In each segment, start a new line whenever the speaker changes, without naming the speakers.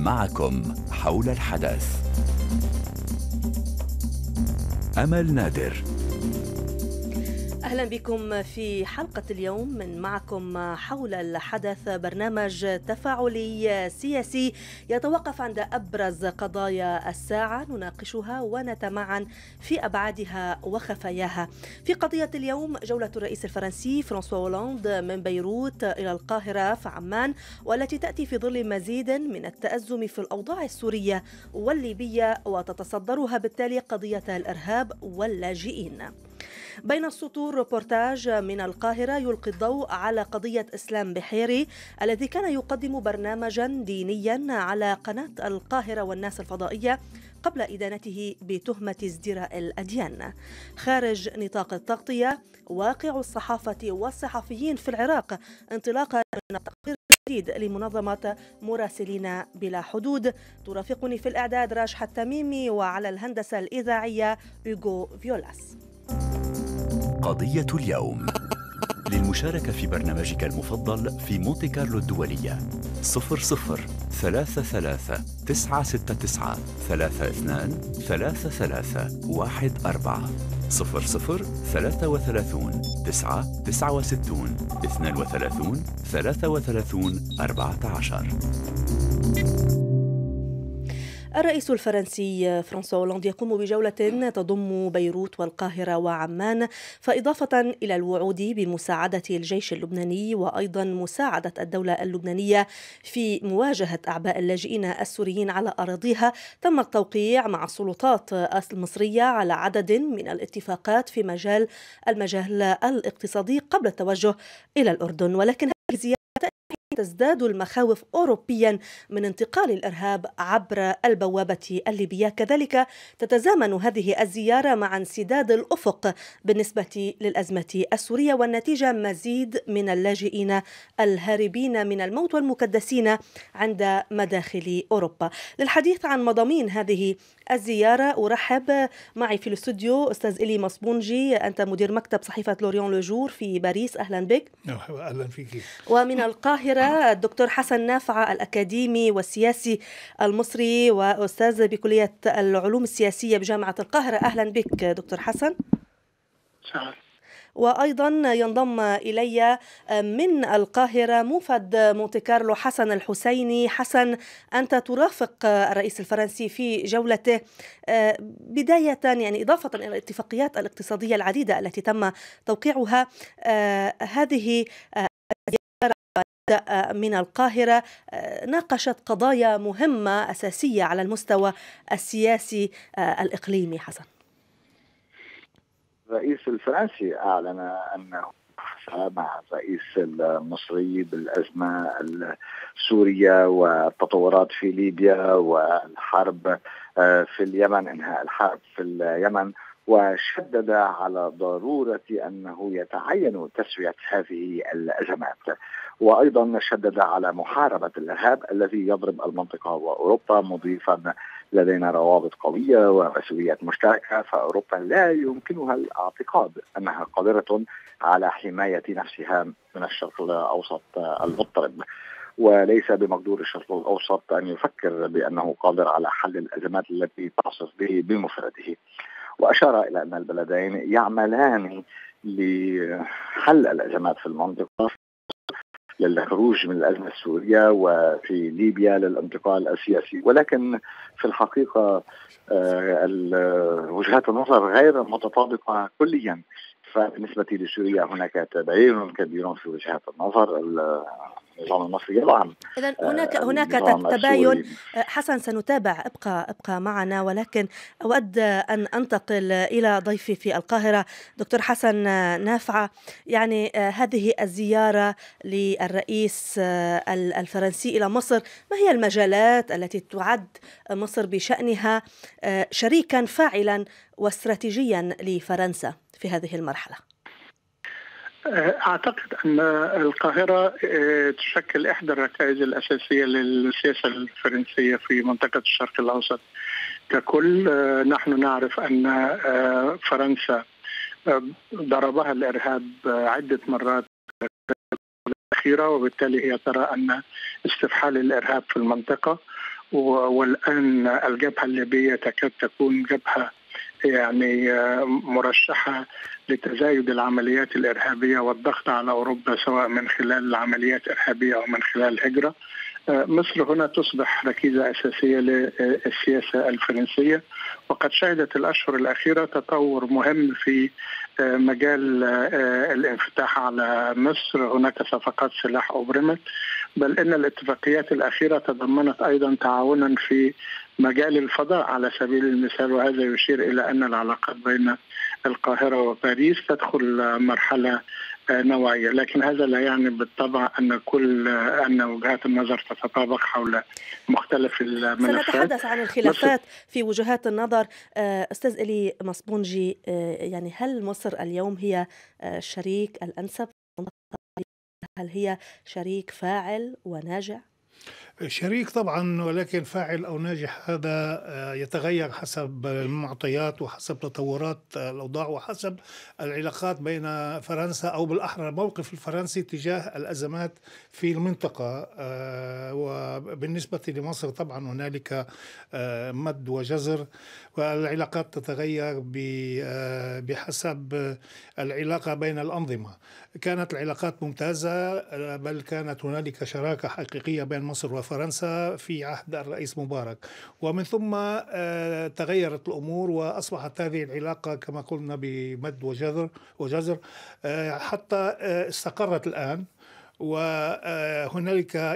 معكم حول الحدث أمل نادر.
أهلا بكم في حلقة اليوم من معكم حول الحدث، برنامج تفاعلي سياسي يتوقف عند أبرز قضايا الساعة نناقشها ونتمعن في أبعادها وخفاياها. في قضية اليوم جولة الرئيس الفرنسي فرانسوا هولاند من بيروت إلى القاهرة في عمان، والتي تأتي في ظل مزيد من التأزم في الأوضاع السورية والليبية، وتتصدرها بالتالي قضية الإرهاب واللاجئين. بين السطور روبورتاج من القاهرة يلقي الضوء على قضية إسلام بحيري الذي كان يقدم برنامجا دينيا على قناة القاهرة والناس الفضائية قبل إدانته بتهمة ازدراء الأديان. خارج نطاق التغطية، واقع الصحافة والصحفيين في العراق انطلاقا من التقرير الجديد لمنظمة مراسلين بلا حدود. ترافقني في الإعداد راشحة التميمي، وعلى الهندسة الإذاعية هوغو فيولاس.
قضية اليوم. للمشاركة في برنامجك المفضل في مونتي كارلو الدولية 00-39-32-33-14 00-33-69-32-14. الرئيس الفرنسي فرانسوا هولاند يقوم بجولة تضم بيروت والقاهرة وعمان، فإضافة إلى الوعود بمساعدة الجيش اللبناني وأيضا مساعدة الدولة اللبنانية في مواجهة أعباء اللاجئين السوريين على أراضيها، تم التوقيع مع السلطات المصرية على عدد من الاتفاقات في المجال الاقتصادي قبل التوجه إلى الأردن. ولكن هذه الزيارة تزداد المخاوف أوروبيا من انتقال الإرهاب عبر البوابة الليبية. كذلك تتزامن هذه الزيارة مع انسداد الأفق بالنسبة للأزمة السورية، والنتيجة مزيد من اللاجئين الهاربين من الموت والمكدسين عند مداخل أوروبا. للحديث عن مضامين هذه الزيارة أرحب معي في الاستوديو أستاذ إلي مصبونجي، أنت مدير مكتب صحيفة لوريون لوجور في باريس، أهلا بك.
أهلا فيك.
ومن القاهرة الدكتور حسن نافعة، الأكاديمي والسياسي المصري وأستاذ بكلية العلوم السياسية بجامعة القاهرة، أهلا بك دكتور حسن. وأيضا ينضم إلي من القاهرة موفد مونتي كارلو حسن الحسيني. حسن، أنت ترافق الرئيس الفرنسي في جولته، بداية يعني إضافة إلى الاتفاقيات الاقتصادية العديدة التي تم توقيعها، هذه من القاهرة ناقشت قضايا مهمة أساسية على المستوى السياسي الإقليمي. حسن،
الرئيس الفرنسي أعلن أنه مع الرئيس المصري بالأزمة السورية والتطورات في ليبيا والحرب في اليمن، إنهاء الحرب في اليمن، وشدد على ضرورة أنه يتعين تسوية هذه الأزمات، وأيضا شدد على محاربة الإرهاب الذي يضرب المنطقة وأوروبا، مضيفا لدينا روابط قوية ومسؤوليات مشتركة، فأوروبا لا يمكنها الاعتقاد أنها قادرة على حماية نفسها من الشرق الأوسط المضطرب، وليس بمقدور الشرق الأوسط أن يفكر بأنه قادر على حل الأزمات التي تعصف به بمفرده. وأشار إلى أن البلدين يعملان لحل الأزمات في المنطقة، للخروج من الأزمة السورية، وفي ليبيا للانتقال السياسي، ولكن في الحقيقة وجهات النظر غير متطابقة كليا. فبالنسبة لسوريا هناك تباين كبير في وجهات النظر. النظام المصري يدعم،
إذن هناك تباين. حسن، سنتابع، ابقى معنا، ولكن أود أن أنتقل إلى ضيفي في القاهرة دكتور حسن نافعة. يعني هذه الزيارة للرئيس الفرنسي إلى مصر، ما هي المجالات التي تعد مصر بشأنها شريكا فاعلا واستراتيجيا لفرنسا في هذه المرحلة؟
أعتقد أن القاهرة تشكل إحدى الركائز الأساسية للسياسة الفرنسية في منطقة الشرق الأوسط ككل. نحن نعرف أن فرنسا ضربها الإرهاب عدة مرات الأخيرة، وبالتالي هي ترى أن استفحال الإرهاب في المنطقة والآن الجبهة الليبية تكاد تكون جبهة يعني مرشحة لتزايد العمليات الإرهابية والضغط على أوروبا، سواء من خلال عمليات إرهابية أو من خلال هجرة. مصر هنا تصبح ركيزة أساسية للسياسة الفرنسية، وقد شهدت الأشهر الأخيرة تطور مهم في مجال الانفتاح على مصر. هناك صفقات سلاح أبرمت، بل إن الاتفاقيات الأخيرة تضمنت أيضا تعاونا في مجال الفضاء على سبيل المثال، وهذا يشير إلى أن العلاقات بين القاهرة وباريس تدخل مرحلة نوعية. لكن هذا لا يعني بالطبع أن وجهات النظر تتطابق حول مختلف الملفات.
سنتحدث عن الخلافات في وجهات النظر. أستاذ إلي مصبونجي، يعني هل مصر اليوم هي الشريك الأنسب؟ هل هي شريك فاعل وناجح؟
شريك طبعا، ولكن فاعل أو ناجح هذا يتغير حسب المعطيات وحسب تطورات الأوضاع وحسب العلاقات بين فرنسا، أو بالأحرى الموقف الفرنسي تجاه الأزمات في المنطقة. وبالنسبة لمصر طبعا هنالك مد وجزر، والعلاقات تتغير بحسب العلاقة بين الأنظمة. كانت العلاقات ممتازة، بل كانت هنالك شراكة حقيقية بين مصر وفرنسا في عهد الرئيس مبارك، ومن ثم تغيرت الأمور وأصبحت هذه العلاقة كما قلنا بمد وجزر حتى استقرت الآن. وهنالك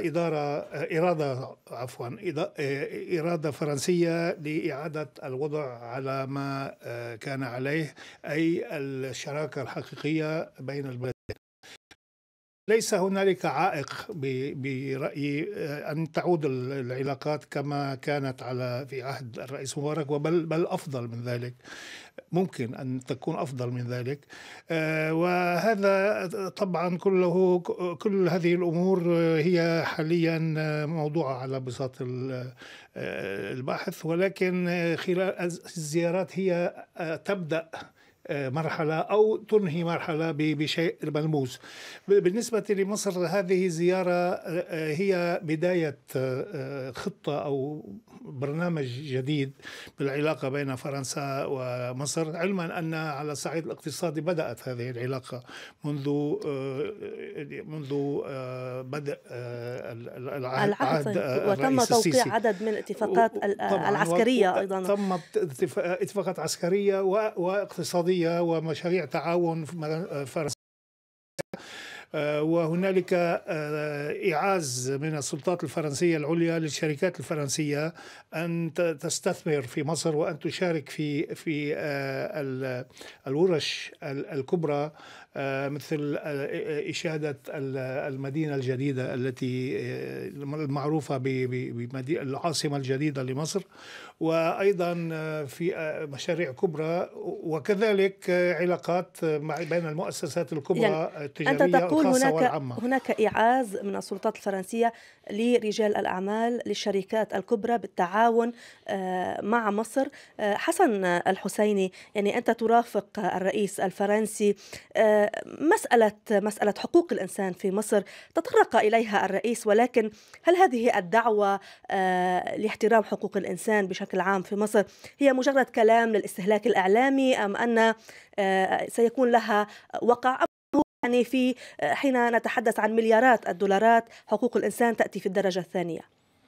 إرادة فرنسية لإعادة الوضع على ما كان عليه، أي الشراكة الحقيقية بين البلدين. ليس هنالك عائق برأيي أن تعود العلاقات كما كانت في عهد الرئيس مبارك، بل أفضل من ذلك، ممكن أن تكون أفضل من ذلك. وهذا طبعا كل هذه الأمور هي حاليا موضوعة على بساط البحث، ولكن خلال الزيارات هي تبدأ مرحلة أو تنهي مرحلة بشيء ملموس. بالنسبة لمصر هذه زيارة هي بداية خطة أو برنامج جديد بالعلاقة بين فرنسا ومصر، علما أن على الصعيد الاقتصادي بدأت هذه العلاقة منذ بدء العهد
وتم توقيع عدد من الاتفاقات العسكرية أيضا.
تمت اتفاقات عسكرية واقتصادية ومشاريع تعاون فرنسا، وهنالك إعاز من السلطات الفرنسية العليا للشركات الفرنسية أن تستثمر في مصر وأن تشارك في الورش الكبرى، مثل إشادة المدينة الجديدة التي المعروفة بالعاصمة الجديدة لمصر، وأيضا في مشاريع كبرى، وكذلك علاقات بين المؤسسات الكبرى يعني التجارية الخاصة والعامة.
هناك إعاز من السلطات الفرنسية لرجال الأعمال للشركات الكبرى بالتعاون مع مصر. حسن الحسيني، يعني أنت ترافق الرئيس الفرنسي، مسألة حقوق الإنسان في مصر تطرق إليها الرئيس، ولكن هل هذه الدعوة لاحترام حقوق الإنسان بشكل عام في مصر هي مجرد كلام للاستهلاك الإعلامي، أم أن سيكون لها وقع؟ يعني في حين نتحدث عن مليارات الدولارات حقوق الإنسان تأتي في الدرجة الثانية.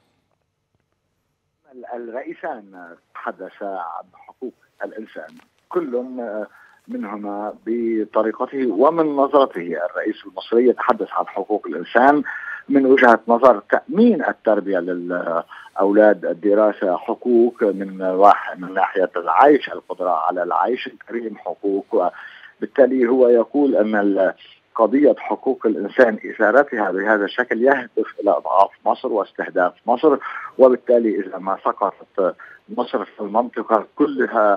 الرئيسان تحدثا عن حقوق الإنسان، كل منهما بطريقته ومن نظرته. الرئيس المصري يتحدث عن حقوق الإنسان من وجهة نظر تأمين التربية للأولاد، الدراسة حقوق، من ناحية العيش، القدرة على العيش الكريم حقوق. وبالتالي هو يقول أن قضية حقوق الإنسان إثارتها بهذا الشكل يهدف إلى إضعاف مصر واستهداف مصر، وبالتالي إذا ما سقطت مصر في المنطقة كلها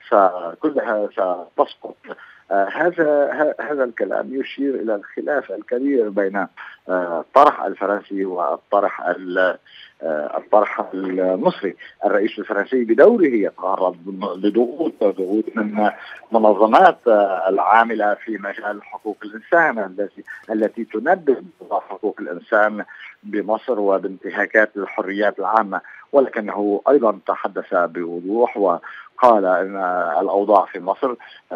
ستسقط. هذا الكلام يشير إلى الخلاف الكبير بين الطرح الفرنسي والطرح المصري. الرئيس الفرنسي بدوره يتعرض لضغوط من منظمات العاملة في مجال حقوق الإنسان التي تندد حقوق الإنسان بمصر وبانتهاكات الحريات العامة، ولكنه أيضا تحدث بوضوح وقال أن الأوضاع في مصر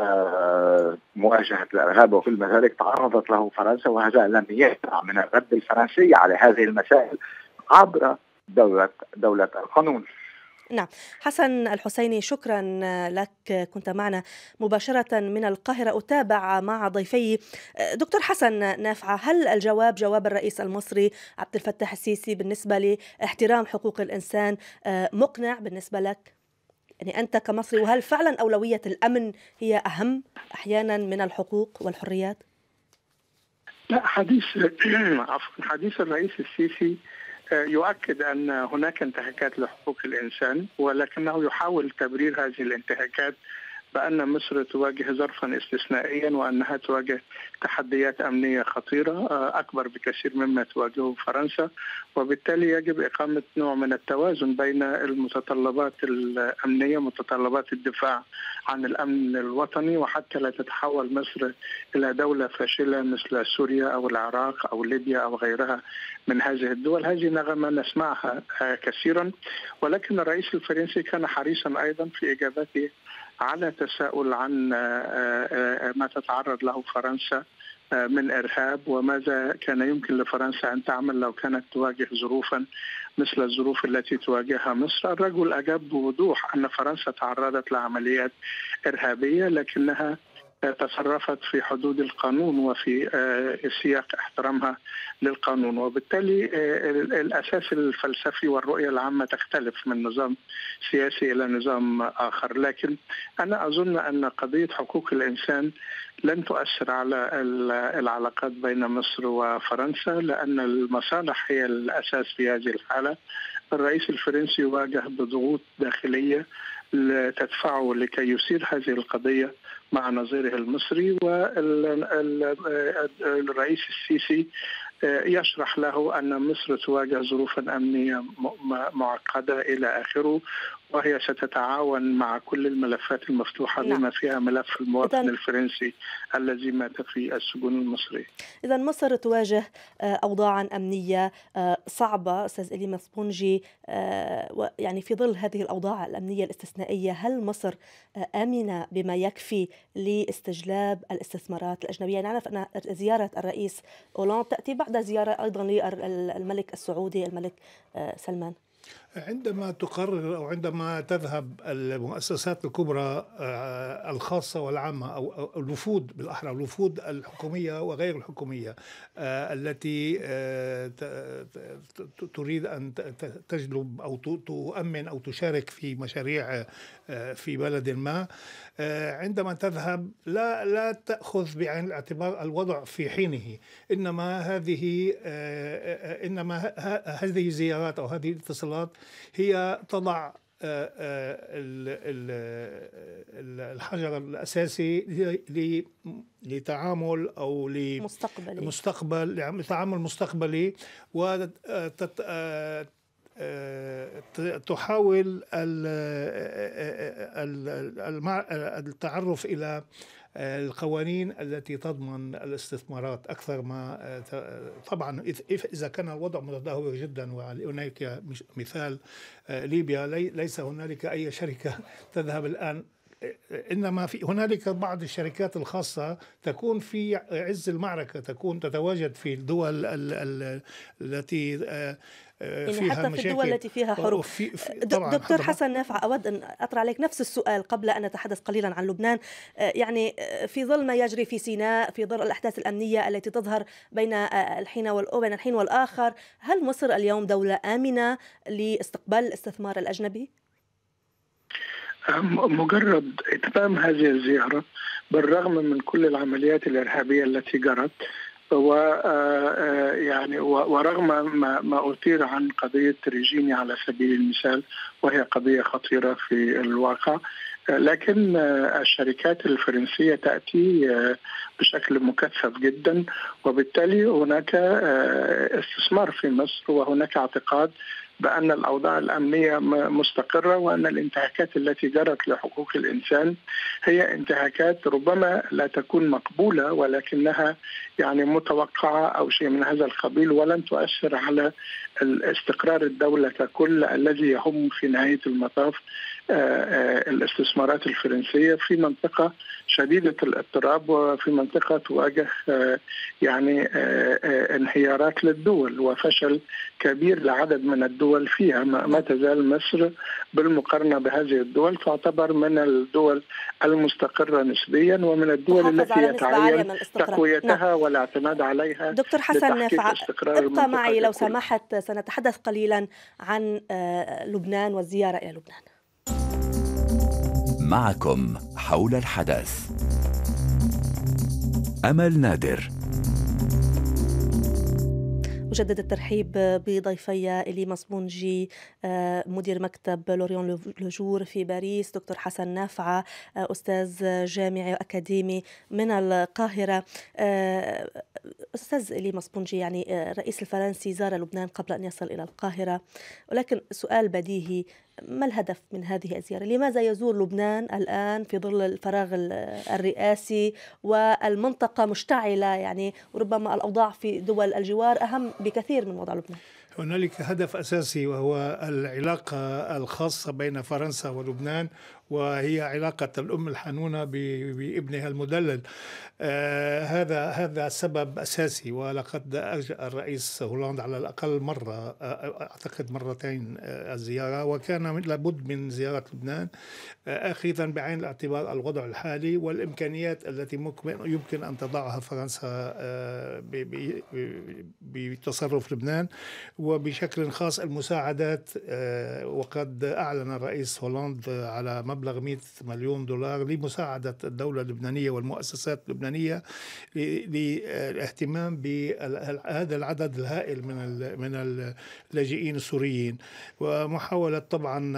مواجهة الإرهاب وكل ما ذلك تعرضت له فرنسا، وهذا لم يمنع من الرد الفرنسي على هذه المسائل عبر دولة القانون.
نعم، حسن الحسيني، شكرا لك، كنت معنا مباشرة من القاهرة. أتابع مع ضيفي. دكتور حسن نافعة، هل جواب الرئيس المصري عبد الفتاح السيسي بالنسبة لاحترام حقوق الإنسان مقنع بالنسبة لك؟ يعني أنت كمصري، وهل فعلا أولوية الأمن هي أهم أحيانا من الحقوق والحريات؟
لا، حديث الرئيس السيسي يؤكد أن هناك انتهاكات لحقوق الإنسان، ولكنه يحاول تبرير هذه الانتهاكات بأن مصر تواجه ظرفا استثنائيا وأنها تواجه تحديات أمنية خطيرة أكبر بكثير مما تواجهه فرنسا، وبالتالي يجب إقامة نوع من التوازن بين المتطلبات الأمنية، متطلبات الدفاع عن الأمن الوطني، وحتى لا تتحول مصر إلى دولة فاشلة مثل سوريا أو العراق أو ليبيا أو غيرها من هذه الدول. هذه نغمة نسمعها كثيرا، ولكن الرئيس الفرنسي كان حريصا أيضا في إجابته على تساؤل عن ما تتعرض له فرنسا من إرهاب، وماذا كان يمكن لفرنسا أن تعمل لو كانت تواجه ظروفا مثل الظروف التي تواجهها مصر. الرجل أجاب بوضوح أن فرنسا تعرضت لعمليات إرهابية لكنها تصرفت في حدود القانون وفي سياق احترامها للقانون، وبالتالي الأساس الفلسفي والرؤية العامة تختلف من نظام سياسي إلى نظام آخر. لكن أنا أظن أن قضية حقوق الإنسان لن تؤثر على العلاقات بين مصر وفرنسا، لأن المصالح هي الأساس في هذه الحالة. الرئيس الفرنسي يواجه بضغوط داخلية تدفعه لكي يثير هذه القضية مع نظيره المصري، والرئيس السيسي يشرح له أن مصر تواجه ظروفا أمنية معقدة إلى آخره، وهي ستتعاون مع كل الملفات المفتوحة بما فيها ملف المواطن الفرنسي الذي مات في السجون المصرية.
إذا مصر تواجه أوضاعا أمنية صعبة أستاذ إليما سبونجي، يعني في ظل هذه الأوضاع الأمنية الاستثنائية، هل مصر آمنة بما يكفي لاستجلاب الاستثمارات الأجنبية؟ نعرف أن زيارة الرئيس أولاند تأتي بعد زيارة أيضا للملك السعودي الملك سلمان.
عندما تقرر أو عندما تذهب المؤسسات الكبرى الخاصة والعامة أو الوفود، بالأحرى الوفود الحكومية وغير الحكومية التي تريد أن تجلب أو تؤمن أو تشارك في مشاريع في بلد ما، عندما تذهب لا تأخذ بعين الاعتبار الوضع في حينه، إنما هذه الزيارات أو هذه الاتصالات هي تضع الحجر الأساسي لتعامل أو لتعامل مستقبلي، وتحاول التعرف إلى القوانين التي تضمن الاستثمارات أكثر ما طبعا إذا كان الوضع متدهور جدا. وهناك مثال ليبيا، ليس هنالك أي شركة تذهب الآن، إنما هنالك بعض الشركات الخاصة تكون في عز المعركة، تتواجد في الدول التي
يعني حتى في الدول التي فيها حروب. دكتور حسن نافعة، أود أن أطرح عليك نفس السؤال قبل أن نتحدث قليلا عن لبنان. يعني في ظل ما يجري في سيناء، في ظل الأحداث الأمنية التي تظهر بين الحين والآخر، هل مصر اليوم دولة آمنة لاستقبال الاستثمار الأجنبي؟
مجرد إتمام هذه الزيارة بالرغم من كل العمليات الإرهابية التي جرت ورغم ما أثير عن قضية ريجيني على سبيل المثال، وهي قضية خطيرة في الواقع، لكن الشركات الفرنسية تأتي بشكل مكثف جدا، وبالتالي هناك استثمار في مصر، وهناك اعتقاد بأن الأوضاع الأمنية مستقرة، وأن الانتهاكات التي جرت لحقوق الإنسان هي انتهاكات ربما لا تكون مقبولة، ولكنها يعني متوقعة أو شيء من هذا القبيل، ولن تؤثر على استقرار الدولة ككل الذي يهم في نهاية المطاف الاستثمارات الفرنسية في منطقة شديدة الاضطراب، وفي منطقة تواجه يعني انهيارات للدول وفشل كبير لعدد من الدول فيها. ما تزال مصر بالمقارنة بهذه الدول تعتبر من الدول المستقرة نسبيا، ومن الدول التي يتعين تقويتها والاعتماد عليها.
دكتور حسن، ابقى معي لو سمحت، سنتحدث قليلا عن لبنان والزيارة إلى لبنان.
معكم حول الحدث أمل نادر.
أجدد الترحيب بضيفي إلي مصبونجي مدير مكتب لوريون لوجور في باريس، دكتور حسن نافعة أستاذ جامعي وأكاديمي من القاهرة. أستاذ إلي مصبونجي، يعني الرئيس الفرنسي زار لبنان قبل أن يصل إلى القاهرة، ولكن سؤال بديهي: ما الهدف من هذه الزيارة؟ لماذا يزور لبنان الآن في ظل الفراغ الرئاسي والمنطقة مشتعلة، يعني وربما الأوضاع في دول الجوار أهم بكثير من وضع لبنان؟
هنالك هدف أساسي، وهو العلاقة الخاصة بين فرنسا ولبنان، وهي علاقة الأم الحنونة بابنها المدلل. هذا سبب أساسي، ولقد أجرى الرئيس هولاند على الأقل مرة، أعتقد مرتين، الزيارة، وكان لابد من زيارة لبنان أخذا بعين الاعتبار الوضع الحالي والإمكانيات التي يمكن أن تضعها فرنسا بتصرف لبنان، وبشكل خاص المساعدات. وقد أعلن الرئيس هولاند على مبلغ 100 مليون دولار لمساعدة الدولة اللبنانية والمؤسسات اللبنانية للاهتمام بهذا العدد الهائل من اللاجئين السوريين، ومحاولة طبعا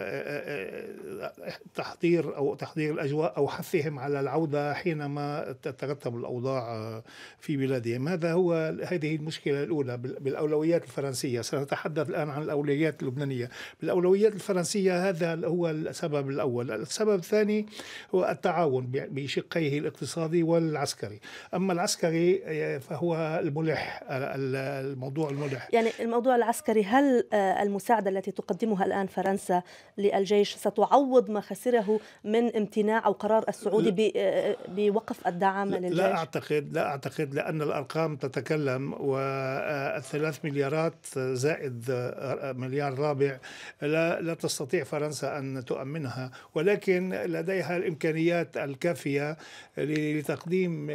تحضير الأجواء أو حثهم على العودة حينما تترتب الأوضاع في بلادهم. هذه المشكلة الأولى بالأولويات الفرنسية. سنتحدث الآن عن الأولويات اللبنانية. بالأولويات الفرنسية هذا هو السبب الأول. السبب الثاني هو التعاون بشقيه الاقتصادي والعسكري. أما العسكري فهو الموضوع الملح.
يعني الموضوع العسكري، هل المساعدة التي تقدمها الآن فرنسا للجيش ستعوض ما خسره من امتناع أو قرار السعودي بوقف الدعم للجيش؟
لا أعتقد، لأن الأرقام تتكلم، و3 مليارات زائد مليار رابع لا تستطيع فرنسا أن تؤمنها، ولكن لديها الإمكانيات الكافية لتقديم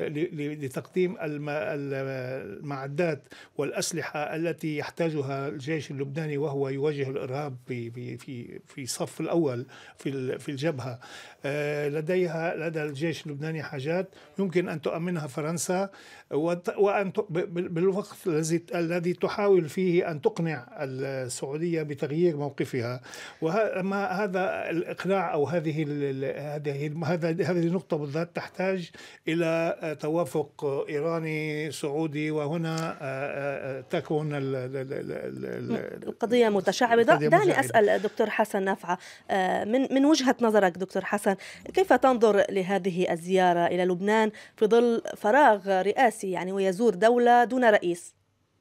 المعدات والأسلحة التي يحتاجها الجيش اللبناني وهو يواجه الإرهاب في الصف الأول في الجبهة. لدى الجيش اللبناني حاجات يمكن أن تؤمنها فرنسا، وأن بالوقت الذي تحاول فيه أن تقنع السعودية بتغيير موقفها. هذا الإقناع أو هذه النقطة بالذات تحتاج إلى توافق إيراني سعودي، وهنا تكون
القضية متشعبة. دعني أسأل دكتور حسن نافعة، من وجهة نظرك دكتور حسن، كيف تنظر لهذه الزيارة إلى لبنان في ظل فراغ رئاسي، يعني ويزور دولة دون رئيس؟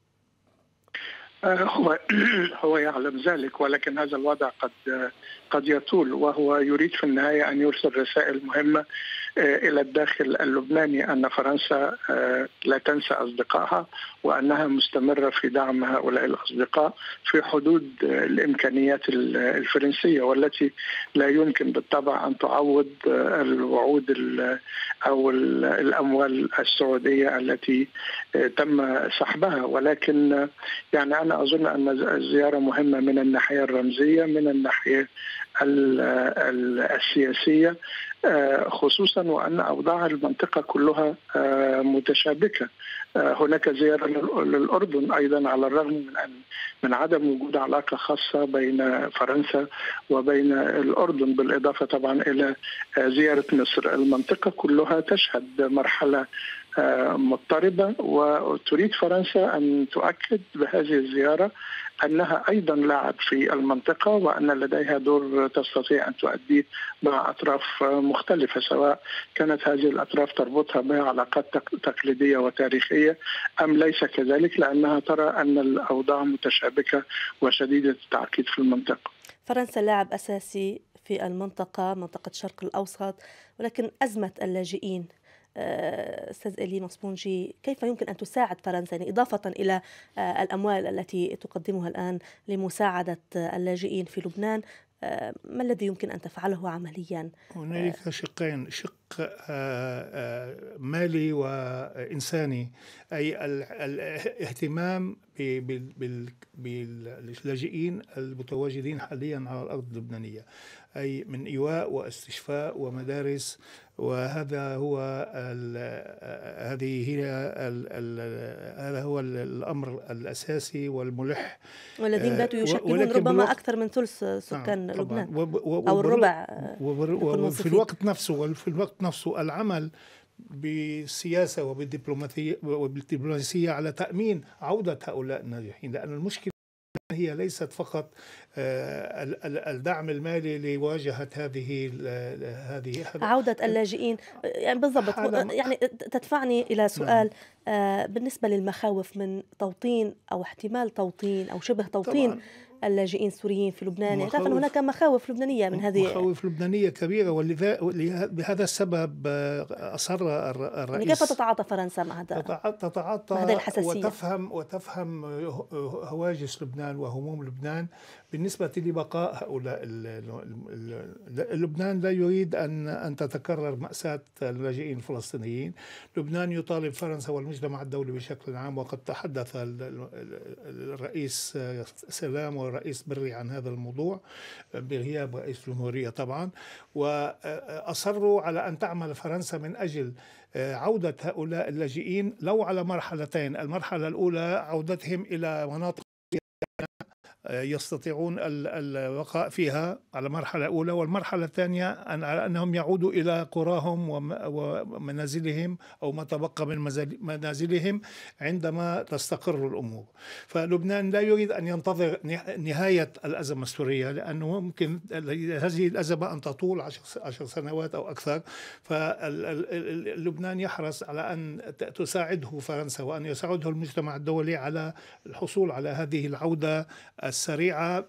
هو يعلم ذلك، ولكن هذا الوضع قد يطول، وهو يريد في النهاية أن يرسل رسائل مهمة إلى الداخل اللبناني أن فرنسا لا تنسى أصدقائها، وأنها مستمرة في دعم هؤلاء الأصدقاء في حدود الإمكانيات الفرنسية، والتي لا يمكن بالطبع أن تعوض الوعود أو الأموال السعودية التي تم سحبها. ولكن يعني أنا أظن أن الزيارة مهمة من الناحية الرمزية، من الناحية السياسية، خصوصا وأن أوضاع المنطقة كلها متشابكة. هناك زيارة للأردن أيضا، على الرغم من عدم وجود علاقة خاصة بين فرنسا وبين الأردن، بالإضافة طبعا إلى زيارة مصر. المنطقة كلها تشهد مرحلة مضطربة، وتريد فرنسا أن تؤكد بهذه الزيارة أنها أيضا لاعب في المنطقة، وأن لديها دور تستطيع أن تؤديه مع أطراف مختلفة، سواء كانت هذه الأطراف تربطها بها علاقات تقليدية وتاريخية أم ليس كذلك، لأنها ترى أن الأوضاع متشابكة وشديدة التعقيد في المنطقة.
فرنسا لاعب أساسي في المنطقة، منطقة الشرق الأوسط، ولكن أزمة اللاجئين أستاذ إيلي مصبونجي، كيف يمكن أن تساعد فرنسا يعني إضافة إلى الأموال التي تقدمها الآن لمساعدة اللاجئين في لبنان؟ ما الذي يمكن أن تفعله عمليا؟
هنالك شقين، شق مالي وإنساني، أي الاهتمام باللاجئين المتواجدين حاليا على الأرض اللبنانية، أي من إيواء واستشفاء ومدارس، وهذا هو هذا هو الأمر الأساسي والملح،
والذين باتوا يشكلون ربما أكثر من ثلث سكان لبنان أو الربع.
وفي الوقت نفسه العمل بالسياسة وبالدبلوماسية على تأمين عودة هؤلاء الناجحين، لأن المشكلة هي ليست فقط الدعم المالي لمواجهة هذه
عودة اللاجئين. يعني بالضبط، يعني تدفعني إلى سؤال بالنسبة للمخاوف من توطين أو احتمال توطين أو شبه توطين اللاجئين السوريين في لبنان. يعني تعرف أن هناك مخاوف لبنانية من هذه،
مخاوف لبنانية كبيرة، ولهذا السبب أصر الرئيس.
يعني كيف تتعاطى فرنسا مع هذه الحساسية
وتفهم هواجس لبنان وهموم لبنان بالنسبة لبقاء هؤلاء. لبنان لا يريد أن تتكرر مأساة اللاجئين الفلسطينيين. لبنان يطالب فرنسا والمجتمع الدولي بشكل عام، وقد تحدث الرئيس سلام والرئيس بري عن هذا الموضوع بغياب رئيس الجمهورية طبعا، وأصروا على أن تعمل فرنسا من أجل عودة هؤلاء اللاجئين لو على مرحلتين. المرحلة الأولى عودتهم إلى مناطق يستطيعون البقاء فيها على مرحلة أولى، والمرحلة الثانية أنهم يعودوا إلى قراهم ومنازلهم أو ما تبقى من منازلهم عندما تستقر الأمور. فلبنان لا يريد أن ينتظر نهاية الأزمة السورية، لأنه ممكن هذه الأزمة أن تطول 10 سنوات أو أكثر. فلبنان يحرص على أن تساعده فرنسا وأن يساعده المجتمع الدولي على الحصول على هذه العودة السريعة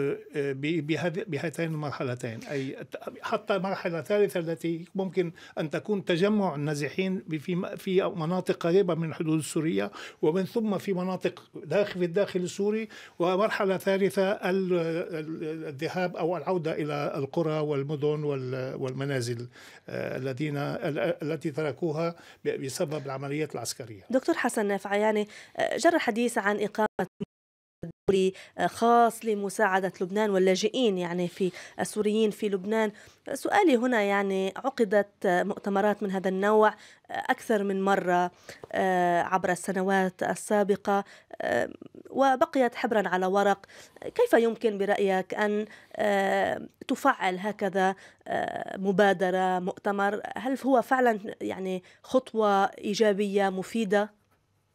بهاتين المرحلتين، أي حتى مرحلة ثالثة التي ممكن أن تكون تجمع النازحين في مناطق قريبة من الحدود السورية، ومن ثم في مناطق في الداخل السوري، ومرحلة ثالثة الذهاب أو العودة إلى القرى والمدن والمنازل التي تركوها بسبب العمليات العسكرية.
دكتور حسن نافع، يعني جرى الحديث عن إقامة دولي خاص لمساعدة لبنان واللاجئين يعني في السوريين في لبنان. سؤالي هنا، يعني عقدت مؤتمرات من هذا النوع أكثر من مرة عبر السنوات السابقة وبقيت حبرا على ورق. كيف يمكن برأيك أن تفعل هكذا مبادرة مؤتمر؟ هل هو فعلا يعني خطوة إيجابية مفيدة؟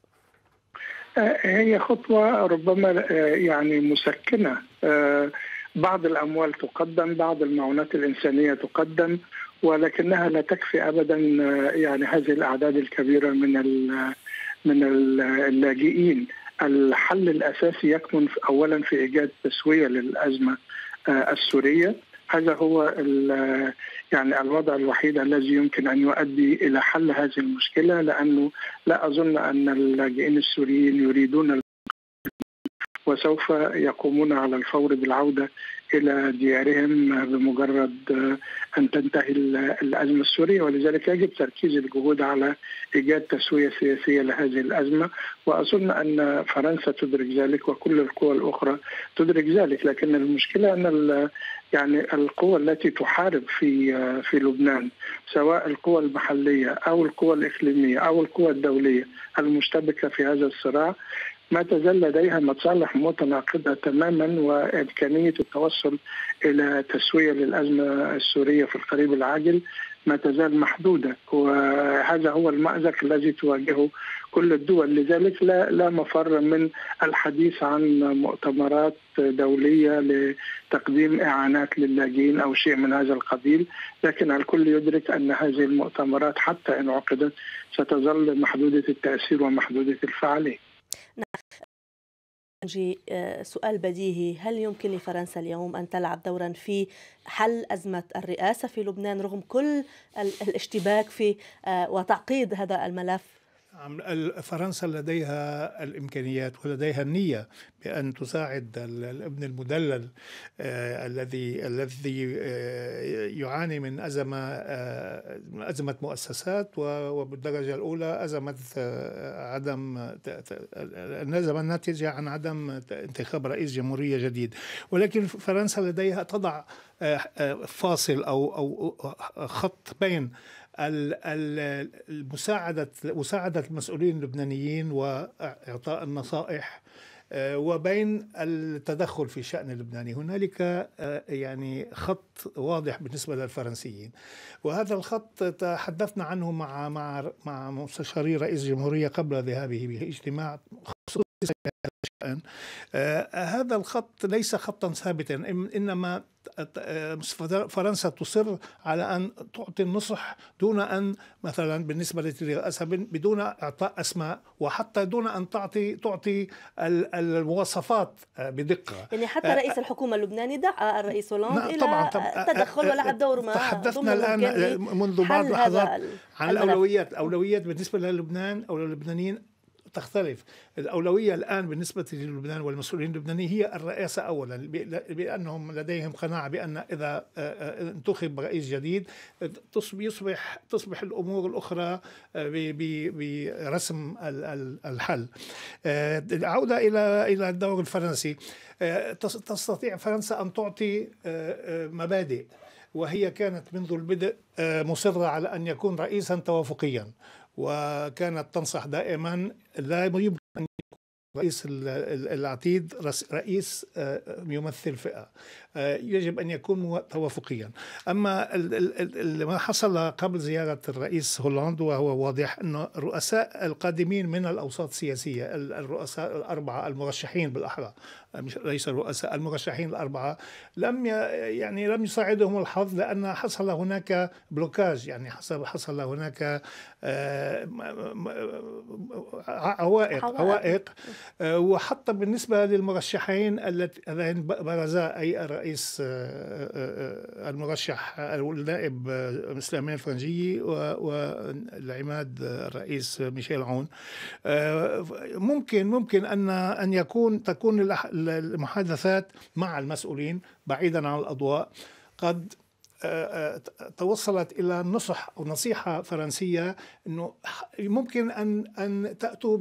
هي خطوة ربما يعني مسكنة. بعض الأموال تقدم، بعض المعونات الإنسانية تقدم، ولكنها لا تكفي أبدا يعني هذه الأعداد الكبيرة من اللاجئين. الحل الأساسي يكمن أولا في إيجاد تسوية للأزمة السورية. هذا هو يعني الوضع الوحيد الذي يمكن أن يؤدي إلى حل هذه المشكلة، لأنه لا أظن أن اللاجئين السوريين يريدون وسوف يقومون على الفور بالعودة إلى ديارهم بمجرد أن تنتهي الأزمة السورية. ولذلك يجب تركيز الجهود على إيجاد تسوية سياسية لهذه الأزمة، وأظن أن فرنسا تدرك ذلك وكل القوى الأخرى تدرك ذلك. لكن المشكلة أن يعني القوى التي تحارب في لبنان، سواء القوى المحلية أو القوى الإقليمية أو القوى الدولية المشتبكة في هذا الصراع، ما تزال لديها مصالح متناقضة تماما، وإمكانية التوصل إلى تسوية للأزمة السورية في القريب العاجل ما تزال محدودة، وهذا هو المأزق الذي تواجهه كل الدول. لذلك لا مفر من الحديث عن مؤتمرات دولية لتقديم إعانات للاجئين أو شيء من هذا القبيل، لكن الكل يدرك أن هذه المؤتمرات حتى إن عقدت ستظل محدودة التأثير ومحدودة الفعالية.
نجي سؤال بديهي، هل يمكن لفرنسا اليوم أن تلعب دورا في حل أزمة الرئاسة في لبنان رغم كل الاشتباك في وتعقيد هذا الملف؟
فرنسا لديها الإمكانيات ولديها النية بأن تساعد الابن المدلل الذي يعاني من أزمة مؤسسات، وبالدرجة الأولى أزمة الأزمة الناتجة عن عدم انتخاب رئيس جمهورية جديد. ولكن فرنسا لديها تضع فاصل أو خط بين مساعدة المسؤولين اللبنانيين وإعطاء النصائح وبين التدخل في الشأن اللبناني. هنالك يعني خط واضح بالنسبة للفرنسيين، وهذا الخط تحدثنا عنه مع مستشاري رئيس الجمهورية قبل ذهابه باجتماع خصوصي الشأن. هذا الخط ليس خطا ثابتا، إنما فرنسا تصر على أن تعطي النصح دون أن مثلا بالنسبة للرئاسة بدون إعطاء أسماء، وحتى دون أن تعطي المواصفات بدقة.
يعني حتى رئيس الحكومة اللبناني دعا الرئيس هولاند إلى التدخل ولعب دور ما.
تحدثنا الآن منذ بعض اللحظات عن الأولويات بالنسبة للبنان أو للبنانيين تختلف. الأولوية الآن بالنسبة للبنان والمسؤولين اللبنانيين هي الرئاسة أولا، بأنهم لديهم قناعة بأن إذا انتخب رئيس جديد تصبح الأمور الأخرى برسم الحل. العودة إلى الدور الفرنسي، تستطيع فرنسا أن تعطي مبادئ، وهي كانت منذ البدء مصرة على أن يكون رئيسا توافقيا، وكانت تنصح دائما لا يمكن أن يكون رئيس العتيد رئيس يمثل فئة، يجب أن يكون توافقيا. أما ما حصل قبل زيارة الرئيس هولاند وهو واضح أن الرؤساء القادمين من الأوساط السياسية، الرؤساء الأربعة المرشحين بالأحرى، ليس الرؤساء المرشحين الأربعة، لم يساعدهم الحظ، لأن حصل هناك بلوكاج، يعني حصل هناك عوائق. وحتى بالنسبة للمرشحين الذين برزا، أي الرئيس المرشح النائب سليمان الفرنجي والعماد الرئيس ميشيل عون، ممكن أن تكون المحادثات مع المسؤولين بعيدا عن الأضواء قد توصلت إلى نصح أو نصيحة فرنسية أنه ممكن أن تأتوا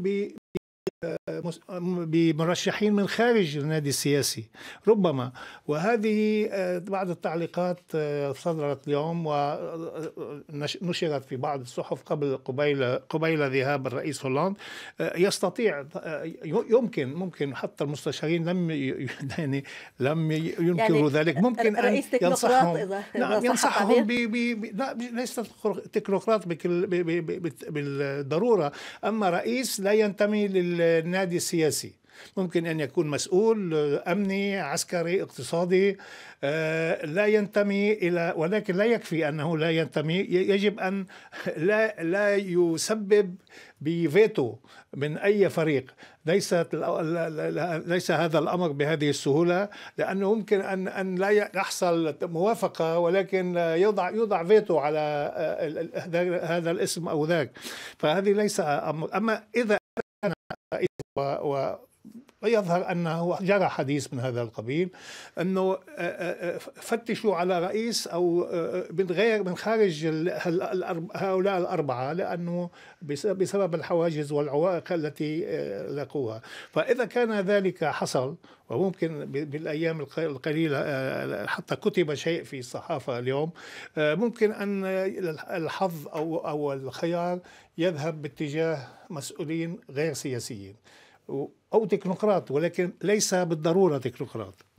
بمرشحين من خارج النادي السياسي ربما. وهذه بعض التعليقات صدرت اليوم ونشرت في بعض الصحف قبيل ذهاب الرئيس هولاند. يستطيع ممكن حتى المستشارين لم ينكروا ذلك، ممكن أن ينصحهم ليس تكنوقراط بالضرورة، أما رئيس لا ينتمي للنادي السياسي، ممكن أن يكون مسؤول أمني عسكري اقتصادي لا ينتمي إلى، ولكن لا يكفي أنه لا ينتمي، يجب أن لا يسبب بفيتو من أي فريق. ليس هذا الأمر بهذه السهولة، لأنه ممكن أن لا يحصل موافقة، ولكن يوضع فيتو على هذا الاسم أو ذاك. فهذه ليس أمر. أما إذا كان رئيس ويظهر أنه جرى حديث من هذا القبيل، أنه فتشوا على رئيس أو من خارج هؤلاء الأربعة، لأنه بسبب الحواجز والعوائق التي لاقوها. فإذا كان ذلك حصل، وممكن بالأيام القليلة حتى كتب شيء في الصحافة اليوم، ممكن أن الحظ أو الخيار يذهب باتجاه مسؤولين غير سياسيين أو تكنوقراط، ولكن ليس بالضرورة تكنوقراط.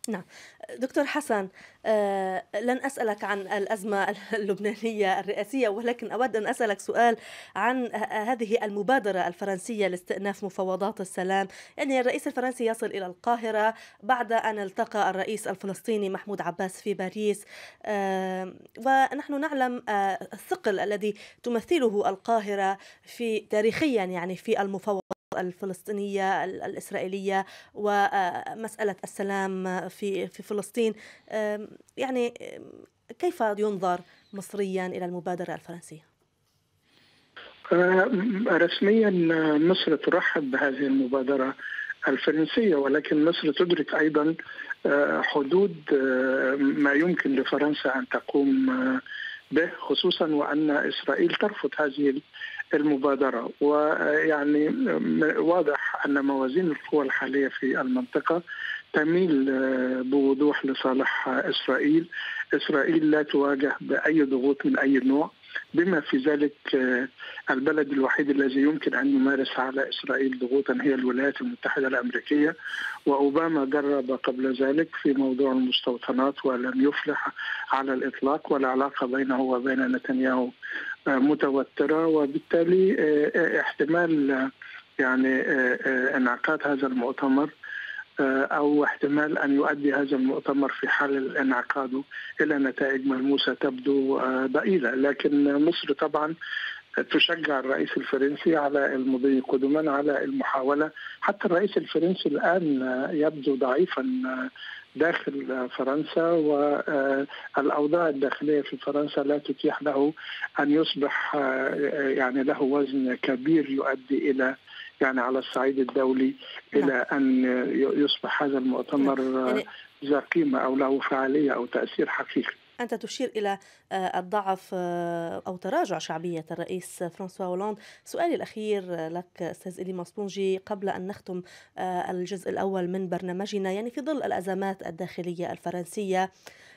نعم. دكتور حسن، لن أسألك عن الأزمة اللبنانية الرئاسية، ولكن أود أن أسألك سؤال عن هذه المبادرة الفرنسية لاستئناف مفاوضات السلام. يعني الرئيس الفرنسي يصل إلى القاهرة بعد أن التقى الرئيس الفلسطيني محمود عباس في باريس، ونحن نعلم الثقل الذي تمثله القاهرة في تاريخيا، يعني في المفاوضات الفلسطينية الإسرائيلية ومسألة السلام في فلسطين. يعني كيف ينظر مصريا إلى المبادرة الفرنسية؟
رسميا مصر ترحب بهذه المبادرة الفرنسية، ولكن مصر تدرك أيضا حدود ما يمكن لفرنسا أن تقوم به، خصوصا وأن إسرائيل ترفض هذه المبادرة. ويعني واضح أن موازين القوى الحالية في المنطقة تميل بوضوح لصالح إسرائيل. إسرائيل لا تواجه بأي ضغوط من أي نوع، بما في ذلك البلد الوحيد الذي يمكن أن يمارس على إسرائيل ضغوطا هي الولايات المتحدة الأمريكية، وأوباما جرب قبل ذلك في موضوع المستوطنات ولم يفلح على الإطلاق، والعلاقة بينه وبين نتنياهو متوترة، وبالتالي احتمال يعني انعقاد هذا المؤتمر أو احتمال أن يؤدي هذا المؤتمر في حال انعقاده إلى نتائج ملموسة تبدو ضئيلة. لكن مصر طبعا تشجع الرئيس الفرنسي على المضي قدما على المحاولة. حتى الرئيس الفرنسي الآن يبدو ضعيفا داخل فرنسا، والأوضاع الداخلية في فرنسا لا تتيح له أن يصبح يعني له وزن كبير يؤدي إلى يعني على الصعيد الدولي إلى أن يصبح هذا المؤتمر ذا قيمة أو له فعالية أو تأثير حقيقي.
أنت تشير إلى الضعف أو تراجع شعبية الرئيس فرانسوا هولاند. سؤالي الأخير لك أستاذ إلي ماسبونجي قبل أن نختم الجزء الأول من برنامجنا، يعني في ظل الأزمات الداخلية الفرنسية،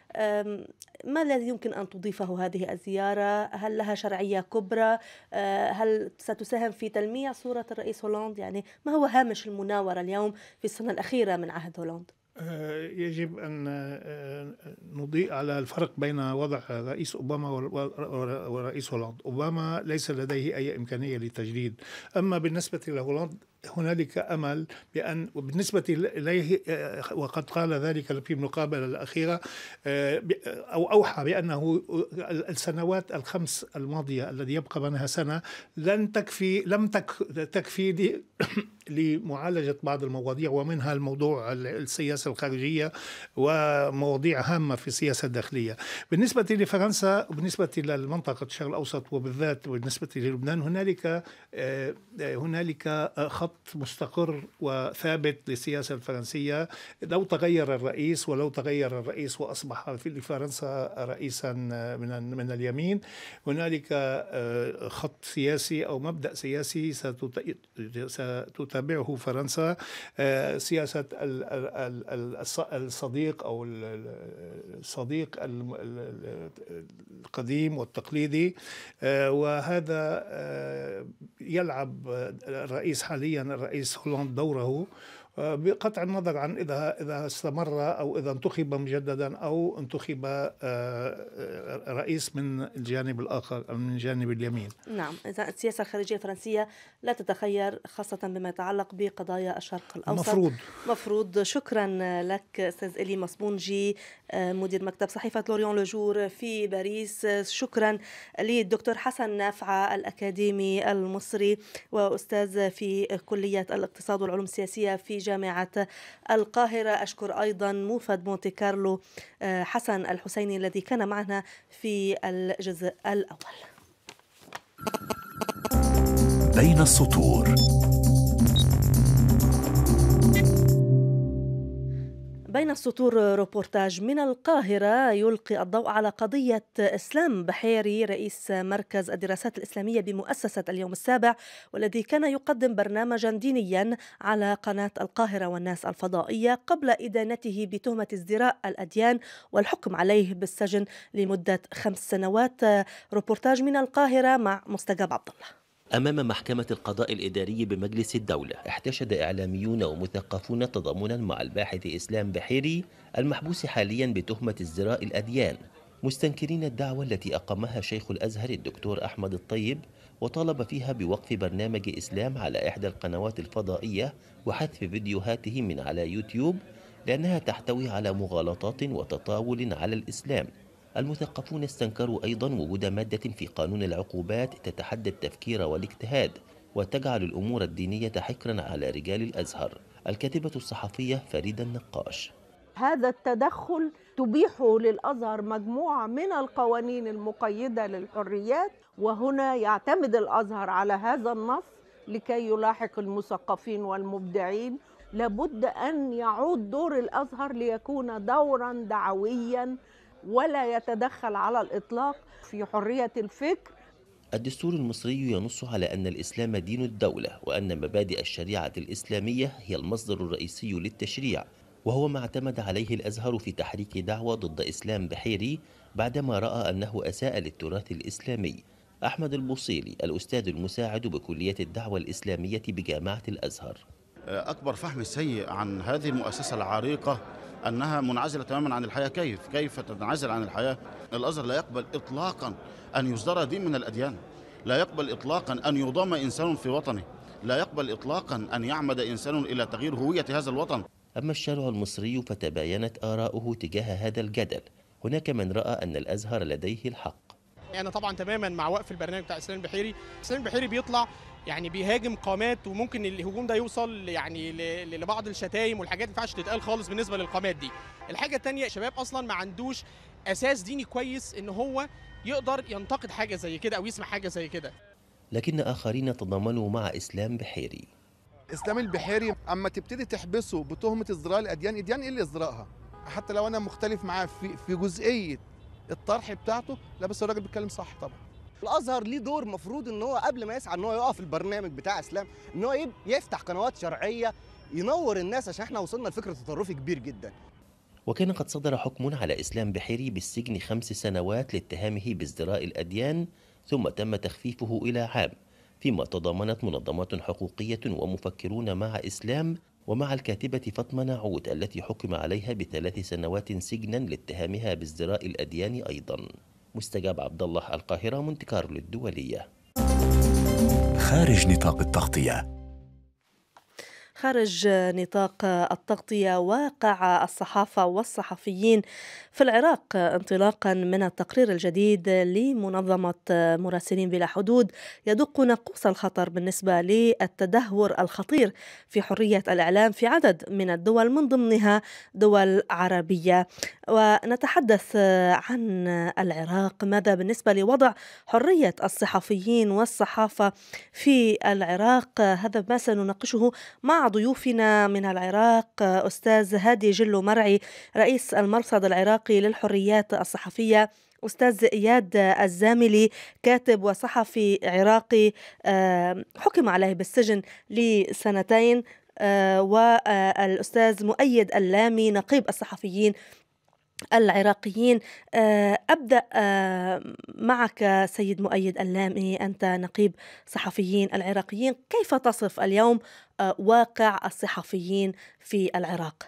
ما الذي يمكن أن تضيفه هذه الزيارة؟ هل لها شرعية كبرى؟ هل ستساهم في تلميع صورة الرئيس هولاند؟ يعني ما هو هامش المناورة اليوم في السنة الأخيرة من عهد هولاند؟
يجب أن نضيء على الفرق بين وضع رئيس أوباما ورئيس هولاند. أوباما ليس لديه أي إمكانية للتجديد، أما بالنسبة لهولاند هنالك أمل بأن، وبالنسبة إليه وقد قال ذلك في المقابلة الأخيرة أو أوحى بأنه السنوات الخمس الماضية الذي يبقى منها سنة لم تكفي لمعالجة بعض المواضيع، ومنها الموضوع السياسة الخارجية ومواضيع هامة في السياسة الداخلية. بالنسبة لفرنسا وبالنسبة للمنطقة الشرق الأوسط وبالذات بالنسبة للبنان هنالك خط مستقر وثابت للسياسة الفرنسية. لو تغير الرئيس وأصبح في فرنسا رئيسا من اليمين، هنالك خط سياسي أو مبدأ سياسي ستتبعه فرنسا، سياسة الصديق أو الصديق القديم والتقليدي، وهذا يلعب الرئيس هولاند دوره، بقطع النظر عن إذا استمر أو إذا انتخب مجددا أو انتخب رئيس من الجانب الآخر أو من جانب اليمين.
نعم، إذا السياسة الخارجية الفرنسية لا تتخير، خاصة بما يتعلق بقضايا الشرق الأوسط. مفروض. شكرا لك أستاذ إلي ماسبونجي، مدير مكتب صحيفة لوريون لوجور في باريس. شكرا للدكتور حسن نافعة الأكاديمي المصري وأستاذ في كلية الاقتصاد والعلوم السياسية في جامعة القاهرة. أشكر أيضا موفد مونتي كارلو حسن الحسيني الذي كان معنا في الجزء الأول.
بين السطور.
بين السطور روبورتاج من القاهرة يلقي الضوء على قضية إسلام بحيري، رئيس مركز الدراسات الإسلامية بمؤسسة اليوم السابع، والذي كان يقدم برنامجا دينيا على قناة القاهرة والناس الفضائية قبل إدانته بتهمة ازدراء الأديان والحكم عليه بالسجن لمدة 5 سنوات. روبورتاج من القاهرة مع مستجاب عبد الله.
أمام محكمة القضاء الإداري بمجلس الدولة احتشد إعلاميون ومثقفون تضامنا مع الباحث إسلام بحيري المحبوس حاليا بتهمة ازدراء الأديان، مستنكرين الدعوة التي أقامها شيخ الأزهر الدكتور أحمد الطيب، وطالب فيها بوقف برنامج إسلام على إحدى القنوات الفضائية وحذف فيديوهاته من على يوتيوب لأنها تحتوي على مغالطات وتطاول على الإسلام. المثقفون استنكروا أيضا وجود مادة في قانون العقوبات تتحدى التفكير والاجتهاد وتجعل الأمور الدينية حكرا على رجال الأزهر. الكاتبة الصحفية فريدة النقاش:
هذا التدخل تبيحه للأزهر مجموعة من القوانين المقيدة للحريات، وهنا يعتمد الأزهر على هذا النص لكي يلاحق المثقفين والمبدعين. لابد أن يعود دور الأزهر ليكون دورا دعويا ولا يتدخل على الإطلاق في حرية الفكر.
الدستور المصري ينص على أن الإسلام دين الدولة، وأن مبادئ الشريعة الإسلامية هي المصدر الرئيسي للتشريع، وهو ما اعتمد عليه الأزهر في تحريك دعوة ضد إسلام بحيري بعدما رأى أنه أساء للتراث الإسلامي. أحمد البوصيلي الأستاذ المساعد بكلية الدعوة الإسلامية بجامعة الأزهر:
أكبر فهم سيء عن هذه المؤسسة العريقة أنها منعزلة تماما عن الحياة. كيف تنعزل عن الحياة؟ الأزهر لا يقبل إطلاقا أن يصدر دين من الأديان، لا يقبل إطلاقا أن يضام إنسان في وطنه، لا يقبل إطلاقا أن يعمد إنسان إلى تغيير هوية هذا الوطن.
أما الشارع المصري فتباينت آراؤه تجاه هذا الجدل. هناك من رأى أن الأزهر لديه الحق.
أنا طبعا تماما مع وقف البرنامج بتاع إسلام البحيري. إسلام البحيري بيطلع بيهاجم قامات، وممكن الهجوم ده يوصل لبعض الشتايم والحاجات ما ينفعش تتقال خالص بالنسبه للقامات دي. الحاجه الثانيه، شباب اصلا ما عندوش اساس ديني كويس ان هو يقدر ينتقد حاجه زي كده او يسمع حاجه زي كده.
لكن آخرين تضامنوا مع إسلام بحيري.
إسلام البحيري اما تبتدي تحبسه بتهمه ازدراء الاديان، ايه اللي ازدراءها؟ حتى لو انا مختلف معاه في جزئيه الطرح بتاعته، لا بس الراجل بيتكلم صح طبعا.
الازهر ليه دور، مفروض ان هو قبل ما يسعى ان هو يقف البرنامج بتاع اسلام، ان هو يفتح قنوات شرعيه ينور الناس، عشان احنا وصلنا لفكره تطرفي كبير جدا.
وكان قد صدر حكم على إسلام بحيري بالسجن 5 سنوات لاتهامه بازدراء الأديان، ثم تم تخفيفه إلى عام، فيما تضامنت منظمات حقوقية ومفكرون مع إسلام ومع الكاتبة فاطمة نعود التي حكم عليها ب3 سنوات سجنا لاتهامها بازدراء الأديان أيضا. مستجاب عبد الله، القاهرة، مونتي كارلو الدولية.
خارج نطاق التغطية.
خارج نطاق التغطية، واقع الصحافة والصحفيين في العراق انطلاقا من التقرير الجديد لمنظمة مراسلين بلا حدود يدق ناقوس الخطر بالنسبة للتدهور الخطير في حرية الإعلام في عدد من الدول من ضمنها دول عربية. ونتحدث عن العراق، ماذا بالنسبة لوضع حرية الصحفيين والصحافة في العراق؟ هذا ما سنناقشه مع ضيوفنا من العراق، أستاذ هادي جلو مرعي رئيس المرصد العراقي للحريات الصحفية، أستاذ إياد الزاملي كاتب وصحفي عراقي حكم عليه بالسجن ل2 والأستاذ مؤيد اللامي نقيب الصحفيين العراقيين. أبدأ معك سيد مؤيد اللامي، أنت نقيب صحفيين العراقيين، كيف تصف اليوم واقع الصحفيين في العراق؟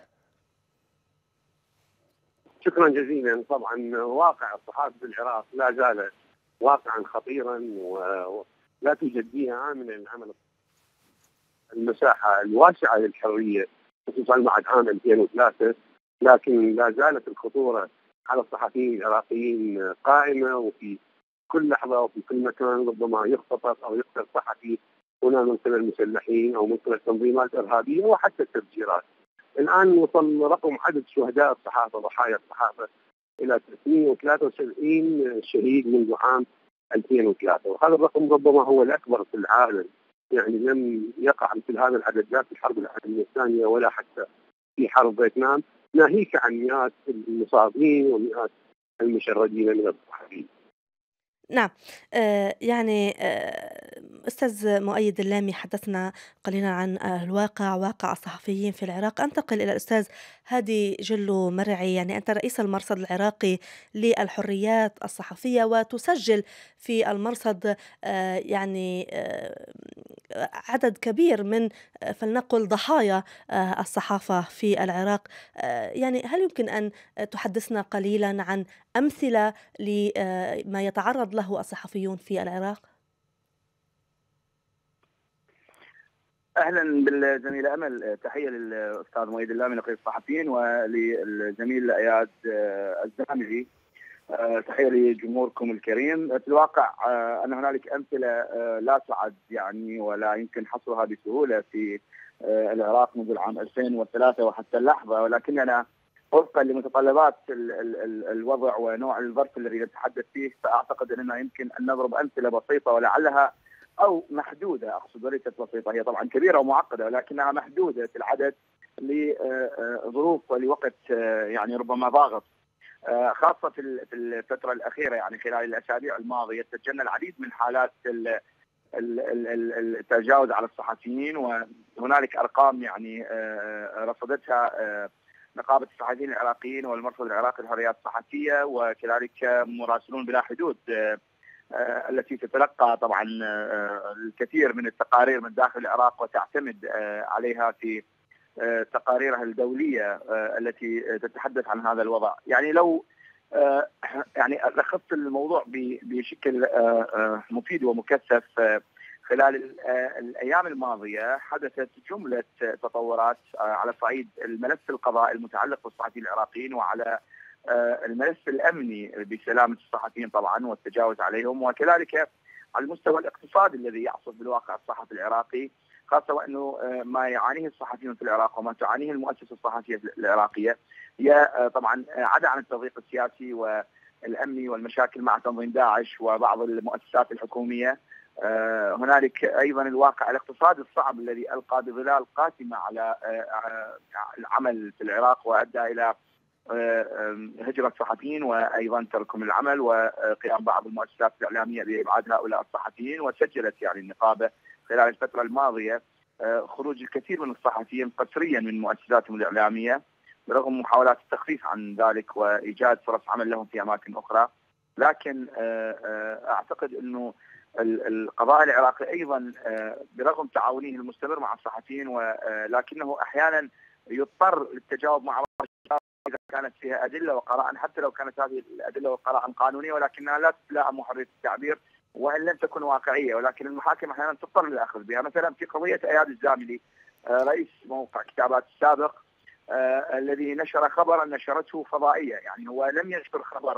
شكرا جزيلا. طبعا واقع الصحافة في العراق لا زال واقعا خطيرا، ولا توجد فيها من العمل المساحة الواسعة للحرية، خصوصا بعد عام 2003، لكن لا زالت الخطورة على الصحفيين العراقيين قائمة، وفي كل لحظة وفي كل مكان ربما يختطف أو يقتل صحفي، هنا من قبل المسلحين أو من قبل التنظيمات الإرهابية وحتى التفجيرات. الآن وصل رقم عدد شهداء الصحافة، ضحايا الصحافة، إلى 373 شهيد منذ عام 2003، وهذا الرقم ربما هو الأكبر في العالم. يعني لم يقع مثل هذا العدد لا في الحرب العالمية الثانية ولا حتى في حرب فيتنام، ناهيك عن مئات المصابين ومئات المشردين من الصحفيين.
نعم. يعني أستاذ مؤيد اللامي حدثنا قليلا عن الواقع، واقع الصحفيين في العراق. أنتقل إلى الأستاذ هادي جلو مرعي، يعني أنت رئيس المرصد العراقي للحريات الصحفية، وتسجل في المرصد يعني عدد كبير من فلنقل ضحايا الصحافة في العراق. يعني هل يمكن أن تحدثنا قليلا عن أمثلة لما يتعرض له الصحفيون في العراق؟
اهلا بالزميله امل، تحيه للاستاذ مؤيد اللامي نقيب الصحفيين وللزميل اياد الزاملي، تحيه لجمهوركم الكريم. في الواقع ان هنالك امثله لا تعد يعني ولا يمكن حصرها بسهوله في العراق منذ العام 2003 وحتى اللحظه، ولكننا وفقا لمتطلبات الوضع ونوع الظرف الذي نتحدث فيه فاعتقد اننا يمكن ان نضرب امثله بسيطه ولعلها او محدوده، اقصد وليست بسيطه، هي طبعا كبيره ومعقده ولكنها محدوده في العدد لظروف ولوقت يعني ربما ضاغط، خاصه في الفتره الاخيره يعني خلال الاسابيع الماضيه سجلنا العديد من حالات التجاوز على الصحفيين، وهنالك ارقام يعني رصدتها نقابه الصحفيين العراقيين والمرصد العراقي للحريات الصحفيه وكذلك مراسلون بلا حدود التي تتلقى طبعا الكثير من التقارير من داخل العراق وتعتمد عليها في تقاريرها الدوليه التي تتحدث عن هذا الوضع. يعني لو يعني لخصت الموضوع بشكل مفيد ومكثف، خلال الايام الماضيه حدثت جمله تطورات على صعيد الملف القضائي المتعلق بالصحفيين العراقيين وعلى الملف الامني بسلامه الصحفيين طبعا والتجاوز عليهم، وكذلك على المستوى الاقتصادي الذي يعصف بالواقع الصحفي العراقي، خاصه وانه ما يعانيه الصحفيين في العراق وما تعانيه المؤسسه الصحفيه العراقيه هي طبعا عدا عن التضييق السياسي والامني والمشاكل مع تنظيم داعش وبعض المؤسسات الحكوميه، هنالك ايضا الواقع الاقتصادي الصعب الذي القى بظلال قاتمه على العمل في العراق وادى الى هجرة صحفيين وأيضا تركهم العمل وقيام بعض المؤسسات الإعلامية بإبعاد هؤلاء الصحفيين. وسجلت يعني النقابة خلال الفترة الماضية خروج الكثير من الصحفيين قسريا من مؤسساتهم الإعلامية برغم محاولات التخفيف عن ذلك وإيجاد فرص عمل لهم في أماكن أخرى. لكن أعتقد أنه القضاء العراقي أيضا برغم تعاونه المستمر مع الصحفيين ولكنه أحيانا يضطر للتجاوب مع إذا كانت فيها أدلة وقراء، حتى لو كانت هذه الأدلة وقراء قانونية ولكنها لا تلائم حرية التعبير وإن لم تكن واقعية، ولكن المحاكم أحيانا تضطر للأخذ بها. مثلا في قضية اياد الزاملي رئيس موقع كتابات السابق الذي نشر خبرا نشرته فضائية، يعني هو لم ينشر خبر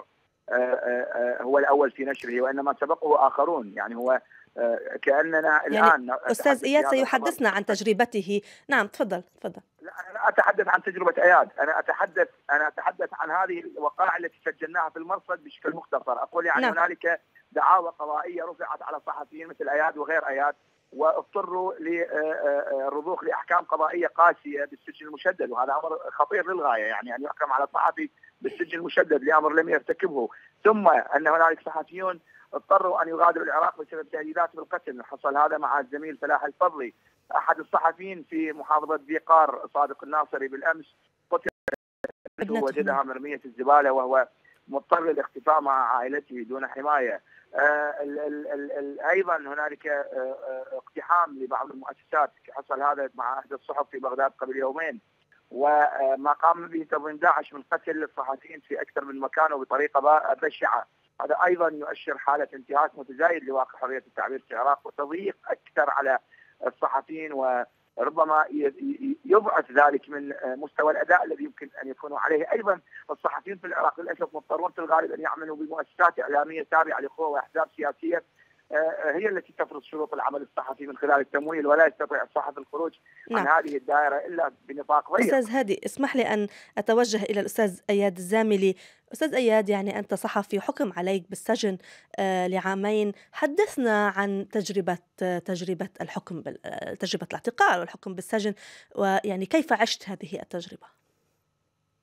هو الأول في نشره وإنما سبقه آخرون، يعني هو كأننا
يعني
الآن
أستاذ إياد سيحدثنا عن تجربته. نعم تفضل.
لا أنا أتحدث عن تجربة اياد، أنا أتحدث عن هذه الوقائع التي سجلناها في المرصد بشكل مختصر. أقول يعني
نعم.
هنالك دعاوى قضائية رفعت على صحفيين مثل اياد وغير اياد واضطروا للرضوخ لأحكام قضائية قاسية بالسجن المشدد، وهذا أمر خطير للغاية، يعني أن يحكم على صحفي بالسجن المشدد لأمر لم يرتكبه. ثم أن هنالك صحفيون اضطروا أن يغادروا العراق بسبب تهديدات بالقتل، حصل هذا مع الزميل فلاح الفضلي أحد الصحفيين في محافظة ذيقار صادق الناصري بالأمس، قتل وجدها مرمية في الزبالة وهو مضطر للاختفاء مع عائلته دون حماية. أيضا هنالك اقتحام لبعض المؤسسات، حصل هذا مع أحد الصحف في بغداد قبل يومين، وما قام به تنظيم داعش من قتل الصحفيين في أكثر من مكان وبطريقة بشعة. هذا أيضا يؤشر حالة انتهاك متزايد لواقع حرية التعبير في العراق وتضييق أكثر على الصحفيين، وربما يضعف ذلك من مستوى الأداء الذي يمكن أن يكونوا عليه. أيضا الصحفيين في العراق للأسف مضطرون في الغالب أن يعملوا بمؤسسات إعلامية تابعة لقوى وأحزاب سياسية هي التي تفرض شروط العمل الصحفي من خلال التمويل، ولا يستطيع الصحفي الخروج عن هذه الدائرة إلا بنطاق ضيق.
أستاذ هادي اسمح لي أن أتوجه إلى الأستاذ اياد الزاملي. أستاذ اياد، يعني أنت صحفي حكم عليك بالسجن لعامين، حدثنا عن تجربة الحكم تجربة الاعتقال والحكم بالسجن، ويعني كيف عشت هذه التجربة؟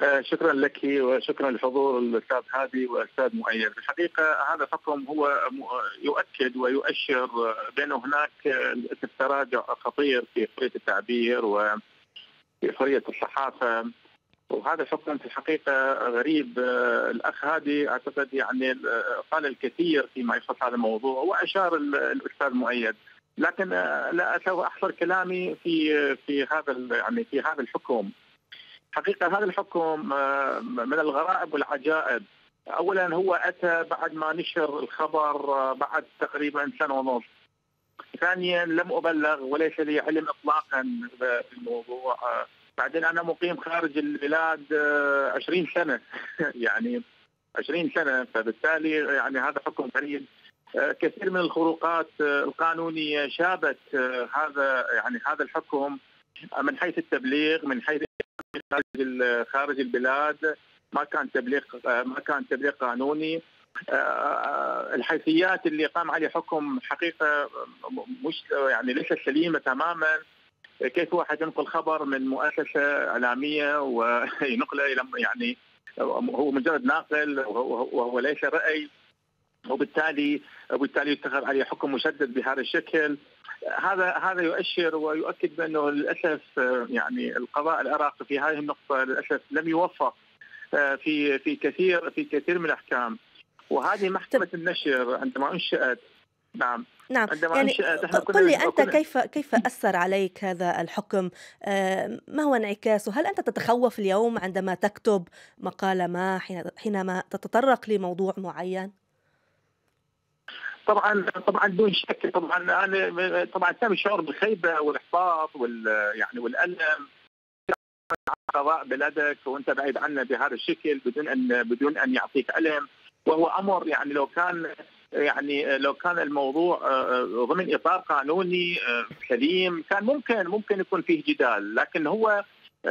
شكرا لك وشكرا لحضور الأستاذ هادي والأستاذ مؤيد. الحقيقة هذا الحكم هو يؤكد ويؤشر بأنه هناك تراجع خطير في حرية التعبير وفي حرية الصحافة، وهذا الحكم في الحقيقة غريب. الأخ هادي أعتقد يعني قال الكثير فيما يخص هذا الموضوع وأشار الأستاذ مؤيد، لكن لا سوف أحصر كلامي في هذا الحكم. حقيقة هذا الحكم من الغرائب والعجائب. أولا هو أتى بعد ما نشر الخبر بعد تقريبا سنة ونصف. ثانيا لم أبلغ وليس لي علم إطلاقا بالموضوع. بعدين أنا مقيم خارج البلاد 20 سنة يعني 20 سنة، فبالتالي يعني هذا حكم غريب. كثير من الخروقات القانونية شابت هذا الحكم من حيث التبليغ، من حيث خارج البلاد ما كان تبليغ قانوني. الحيثيات اللي قام عليه حكم حقيقة مش يعني ليست سليمة تماما. كيف واحد ينقل خبر من مؤسسة إعلامية وينقله إلى يعني هو مجرد ناقل وهو ليس رأي، وبالتالي يتخذ عليه حكم مشدد بهذا الشكل. هذا يؤشر ويؤكد بأنه للأسف يعني القضاء العراقي في هذه النقطة للأسف لم يوفق في كثير من الأحكام. وهذه محكمة النشر عندما أنشأت نعم
يعني قل لي أنت كيف أثر عليك هذا الحكم؟ ما هو انعكاسه؟ هل أنت تتخوف اليوم عندما تكتب مقالة ما حينما تتطرق لموضوع معين؟
طبعا دون شك. انا تم الشعور بالخيبه والاحباط والالم. قضاء بلدك وانت بعيد عنه بهذا الشكل بدون ان يعطيك علم، وهو امر يعني لو كان الموضوع ضمن اطار قانوني سليم كان ممكن يكون فيه جدال، لكن هو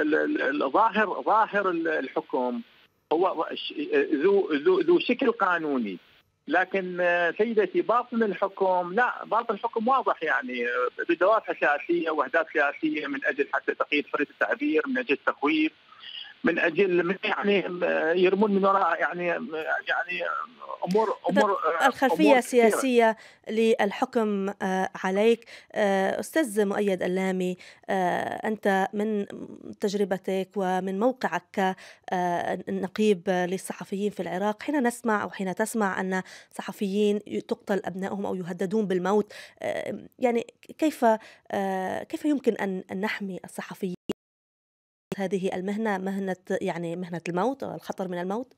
ظاهر الحكم هو ذو شكل قانوني. لكن سيدتي باطن الحكم باطن الحكم واضح، يعني بدوافع سياسيه واهداف سياسيه من اجل حتى تقييد حريه التعبير، من اجل التخويف، من اجل يعني يرمون من وراء يعني امور
الخلفيه السياسيه للحكم عليك. استاذ مؤيد اللامي، انت من تجربتك ومن موقعك كنقيب للصحفيين في العراق، حين نسمع او حين تسمع ان صحفيين تقتل ابنائهم او يهددون بالموت، يعني كيف يمكن ان نحمي الصحفيين هذه المهنة، مهنة الموت أو الخطر من الموت؟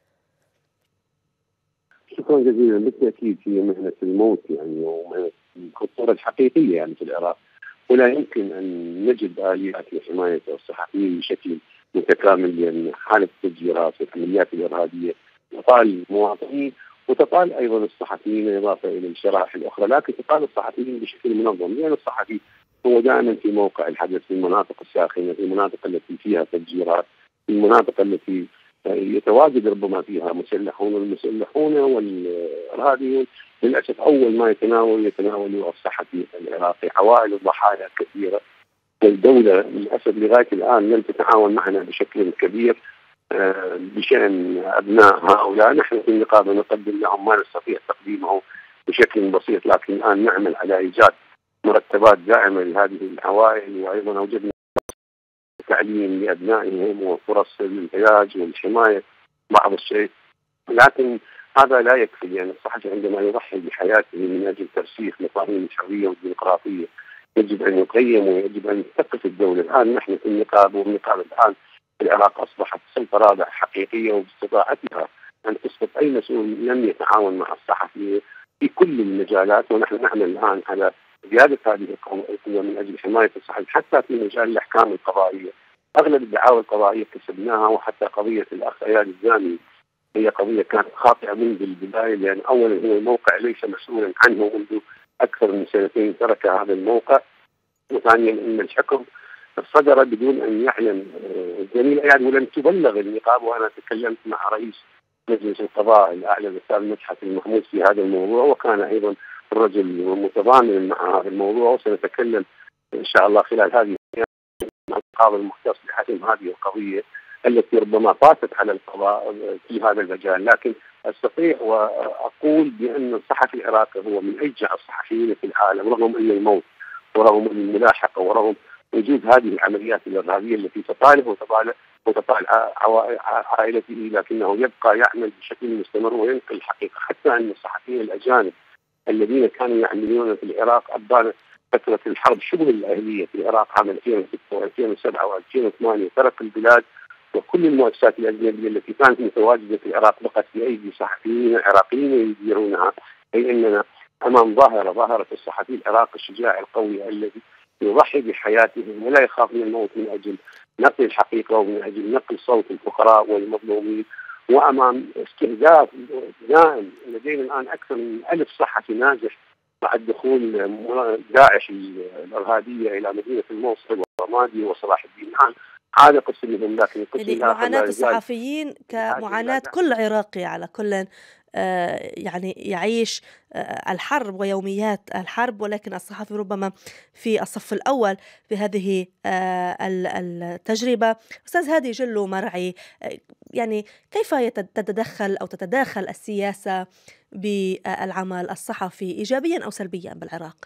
شكرا جزيلا. بالتأكيد هي مهنة الموت يعني، ومهنة الخطورة الحقيقية يعني في العراق، ولا يمكن أن نجد آليات لحماية الصحفيين بشكل متكامل، لأن حالة التفجيرات والعمليات الإرهابية تطال المواطنين وتطال أيضا الصحفيين إضافة إلى الشرائح الأخرى، لكن تطال الصحفيين بشكل منظم، لأن الصحفي هو دائما في موقع الحدث، في المناطق الساخنة، في المناطق التي فيها تفجيرات، في المناطق التي يتواجد ربما فيها المسلحون والإرهابيون. للأسف أول ما يتناول الصحفي العراقي. عوائل الضحايا كثيرة، والدولة للأسف لغاية الآن لم تتعاون معنا بشكل كبير بشأن أبناء هؤلاء. نحن في النقابة نقدم لهم ما نستطيع تقديمه بشكل بسيط، لكن الآن نعمل على إيجاد مرتبات دائمة لهذه العوائل، وأيضا أوجدنا تعليم لأبنائهم وفرص للعلاج والحماية بعض الشيء. لكن هذا لا يكفي، لأن يعني الصحفي عندما يضحي بحياته من أجل ترسيخ مفاهيم الحرية والديمقراطية يجب أن يقيم ويجب أن تقف الدولة. الآن نحن في النقابة، والنقابة الآن في العراق أصبحت سلطة رابعة حقيقية، وباستطاعتها أن تسقط أي مسؤول لم يتعاون مع الصحفي في كل المجالات. ونحن نعمل الآن على زيادة هذه القوة من أجل حماية الصحفي حتى في مجال الأحكام القضائية. أغلب الدعاوى القضائية كسبناها، وحتى قضية الأخ اياد الزاني هي قضية كانت خاطئة منذ البداية، لأن أولا هو الموقع ليس مسؤولا عنه منذ أكثر من سنتين ترك هذا الموقع، وثانيا أن الحكم صدر بدون أن يعلم الزميل اياد ولم تبلغ النقابة. وأنا تكلمت مع رئيس مجلس القضاء الأعلى الأستاذ مدحت المحمود في هذا الموضوع، وكان أيضا الرجل متضامن مع هذا الموضوع، وسنتكلم إن شاء الله خلال هذه مع القاضي المختص بحسم هذه القضية التي ربما فاتت على القضاء في هذا المجال. لكن استطيع واقول بان الصحفي العراقي هو من اشجع الصحفيين في العالم، رغم ان الموت ورغم الملاحقه ورغم وجود هذه العمليات الارهابيه التي تطاله وتطال عائلته، لكنه يبقى يعمل بشكل مستمر وينقل الحقيقه. حتى ان الصحفيين الاجانب الذين كانوا يعملون في العراق أبان فترة الحرب شبه الأهلية في العراق عام 2006 و2007 و2008 ترك البلاد، وكل المؤسسات الأجنبية التي كانت متواجدة في العراق بقت في أيدي صحفيين عراقيين يديرونها. أي أننا أمام ظاهرة الصحفي العراقي الشجاع القوي الذي يضحي بحياته ولا يخاف من الموت من أجل نقل الحقيقة ومن أجل نقل صوت الفقراء والمظلومين، وأمام استهداف دائم. لدينا الآن أكثر من 1000 صحفي ناجح بعد دخول داعش الإرهابية إلى مدينة الموصل ورمادي وصلاح الدين. الآن هذا قسمهم، لكن
يعني معاناة الصحفيين كمعاناة كل عراقي على كل يعني يعيش الحرب ويوميات الحرب، ولكن الصحفي ربما في الصف الأول في هذه التجربة. أستاذ هادي جلو مرعي، يعني كيف تتدخل أو تتداخل السياسة بالعمل الصحفي إيجابيا أو سلبيا بالعراق؟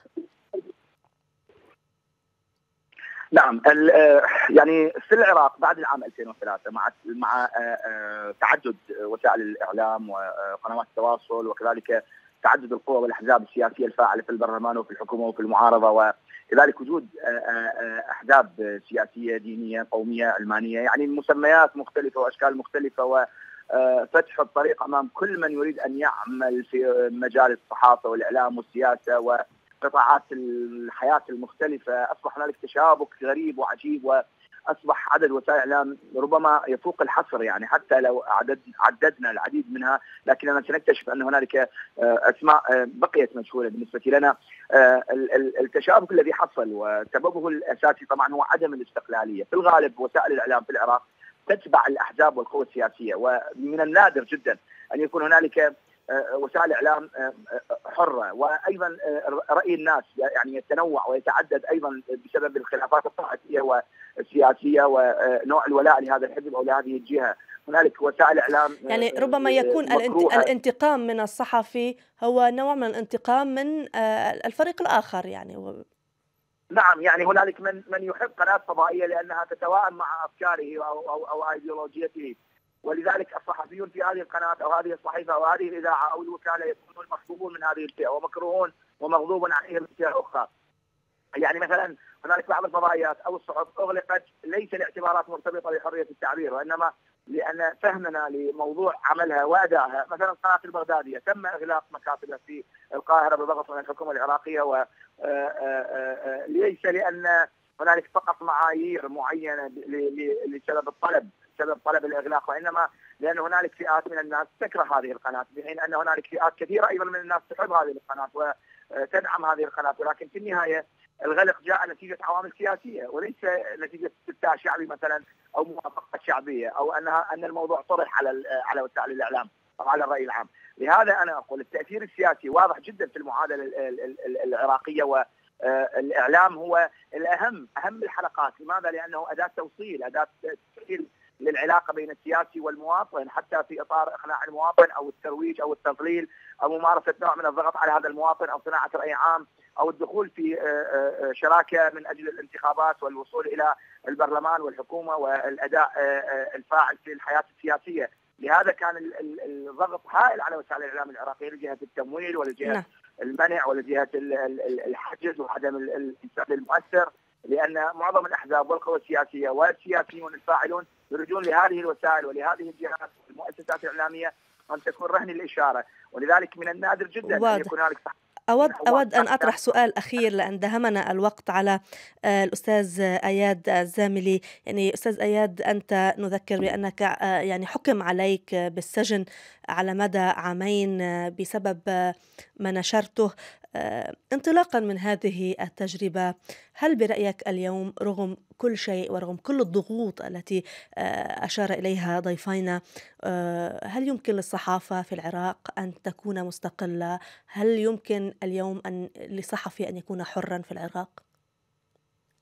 نعم، يعني في العراق بعد العام 2003 مع تعدد وسائل الإعلام وقنوات التواصل وكذلك تعدد القوى والأحزاب السياسية الفاعلة في البرلمان وفي الحكومة وفي المعارضة، وكذلك وجود أحزاب سياسية دينية قومية علمانية، يعني مسميات مختلفة وأشكال مختلفة، وفتح الطريق أمام كل من يريد أن يعمل في مجال الصحافة والإعلام والسياسة وقطاعات الحياة المختلفة. أصبح هنالك تشابك غريب وعجيب، وأصبح عدد وسائل الإعلام ربما يفوق الحصر، يعني حتى لو عددنا العديد منها لكننا سنكتشف أن هنالك أسماء بقيت مجهولة بالنسبة لنا. التشابك الذي حصل وسببه الأساسي طبعا هو عدم الاستقلالية. في الغالب وسائل الإعلام في العراق تتبع الأحزاب والقوى السياسية، ومن النادر جدا أن يكون هنالك وسائل إعلام حرة. وأيضا رأي الناس يعني يتنوع ويتعدد أيضا بسبب الخلافات الطائفية والسياسية ونوع الولاء لهذا الحزب أو لهذه الجهة. هنالك وسائل إعلام
يعني ربما يكون الانتقام من الصحفي هو نوع من الانتقام من الفريق الآخر يعني.
نعم، يعني هنالك من يحب قناة فضائية لأنها تتوائم مع أفكاره أو أيديولوجيته، ولذلك الصحفيون في هذه القناة أو هذه الصحيفة أو هذه الإذاعة أو الوكالة يكونون محبوبون من هذه الفئة ومكروهون ومغضوب عليهم من فئة أخرى. يعني مثلا هنالك بعض الفضائيات أو الصحف أغلقت ليس لاعتبارات مرتبطة بحرية التعبير، وإنما لأن فهمنا لموضوع عملها وأدائها. مثلا القناة البغدادية تم إغلاق مكاتبها في القاهرة بضغط من الحكومة العراقية، وليس لأن هنالك فقط معايير معينة لسبب سبب طلب الإغلاق، وإنما لأن هنالك فئات من الناس تكره هذه القناة، بحين أن هنالك فئات كثيرة أيضا من الناس تحب هذه القناة وتدعم هذه القناة. ولكن في النهاية الغلق جاء نتيجة عوامل سياسية وليس نتيجة استفتاء شعبي مثلا أو موافقة شعبية أو أن الموضوع طرح على وسائل الإعلام أو على الرأي العام. لهذا أنا أقول التأثير السياسي واضح جدا في المعادلة العراقية، والإعلام هو الأهم الحلقات. لماذا؟ لأنه أداة توصيل، أداة تسهيل للعلاقة بين السياسي والمواطن، حتى في إطار إقناع المواطن أو الترويج أو التضليل أو ممارسة نوع من الضغط على هذا المواطن أو صناعة رأي عام أو الدخول في شراكة من أجل الانتخابات والوصول إلى البرلمان والحكومة والأداء الفاعل في الحياة السياسية. لهذا كان الضغط هائل على وسائل الإعلام العراقية لجهة التمويل ولجهة المنع ولجهة الحجز وعدم الإنسان المؤثر، لأن معظم الأحزاب والقوى السياسية والسياسيون الفاعلون يريدون لهذه الوسائل ولهذه الجهات والمؤسسات الإعلامية أن تكون رهن الإشارة. ولذلك من النادر جدا أن يكون هنالك
أود أن أطرح سؤال أخير لأن دهمنا الوقت على الأستاذ أياد الزاملي. يعني أستاذ أياد، أنت نذكر بأنك يعني حكم عليك بالسجن على مدى 2 عام بسبب ما نشرته. انطلاقا من هذه التجربة، هل برأيك اليوم رغم كل شيء ورغم كل الضغوط التي أشار إليها ضيفينا، هل يمكن للصحافة في العراق أن تكون مستقلة؟ هل يمكن اليوم للصحفي أن يكون حرا في العراق؟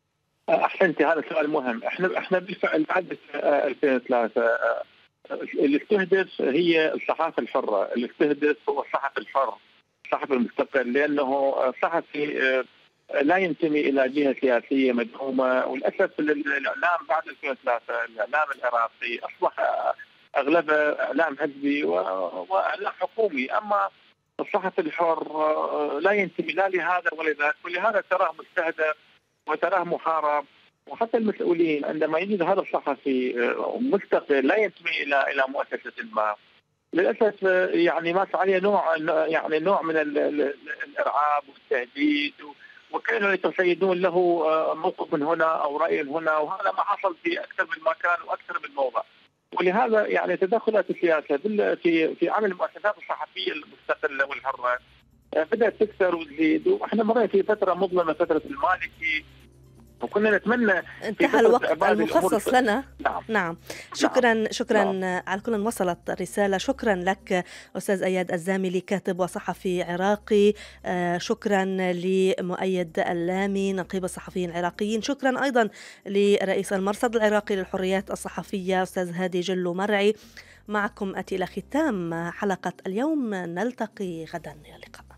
احسنتي، هذا سؤال مهم. احنا بالفعل بعد 2003 اللي استهدف هي الصحافه الحره، اللي استهدف هو الصحفي الحر، الصحفي المستقل، لانه الصحفي لا ينتمي الى جهه سياسيه مدعومه. وللاسف الاعلام بعد 2003 الاعلام العراقي اصبح اغلبه اعلام حزبي واعلام حكومي، اما الصحفي الحر لا ينتمي لا لهذا ولا ذاك، ولهذا تراه مستهدف وتراه محارب. وحتى المسؤولين عندما يجد هذا الصحفي مستقل لا ينتمي الى مؤسسه ما، للاسف يعني مات عليه نوع من الارعاب والتهديد، وكانوا يتصيدون له موقف من هنا او راي هنا، وهذا ما حصل في اكثر من مكان واكثر من موضع. ولهذا يعني تدخلات السياسه في عمل المؤسسات الصحفيه المستقله والحره بدات تكثر وتزيد. واحنا مرينا في فتره مظلمه، فتره المالكي، وكنا نتمنى
انتهى الوقت المخصص لنا. نعم. شكرا
نعم.
على كل وصلت الرسالة. شكرا لك أستاذ أياد الزاملي، كاتب وصحفي عراقي. شكرا لمؤيد اللامي، نقيب الصحفيين العراقيين. شكرا أيضا لرئيس المرصد العراقي للحريات الصحفية أستاذ هادي جلو مرعي. معكم أتي إلى ختام حلقة اليوم، نلتقي غدا. يا اللقاء.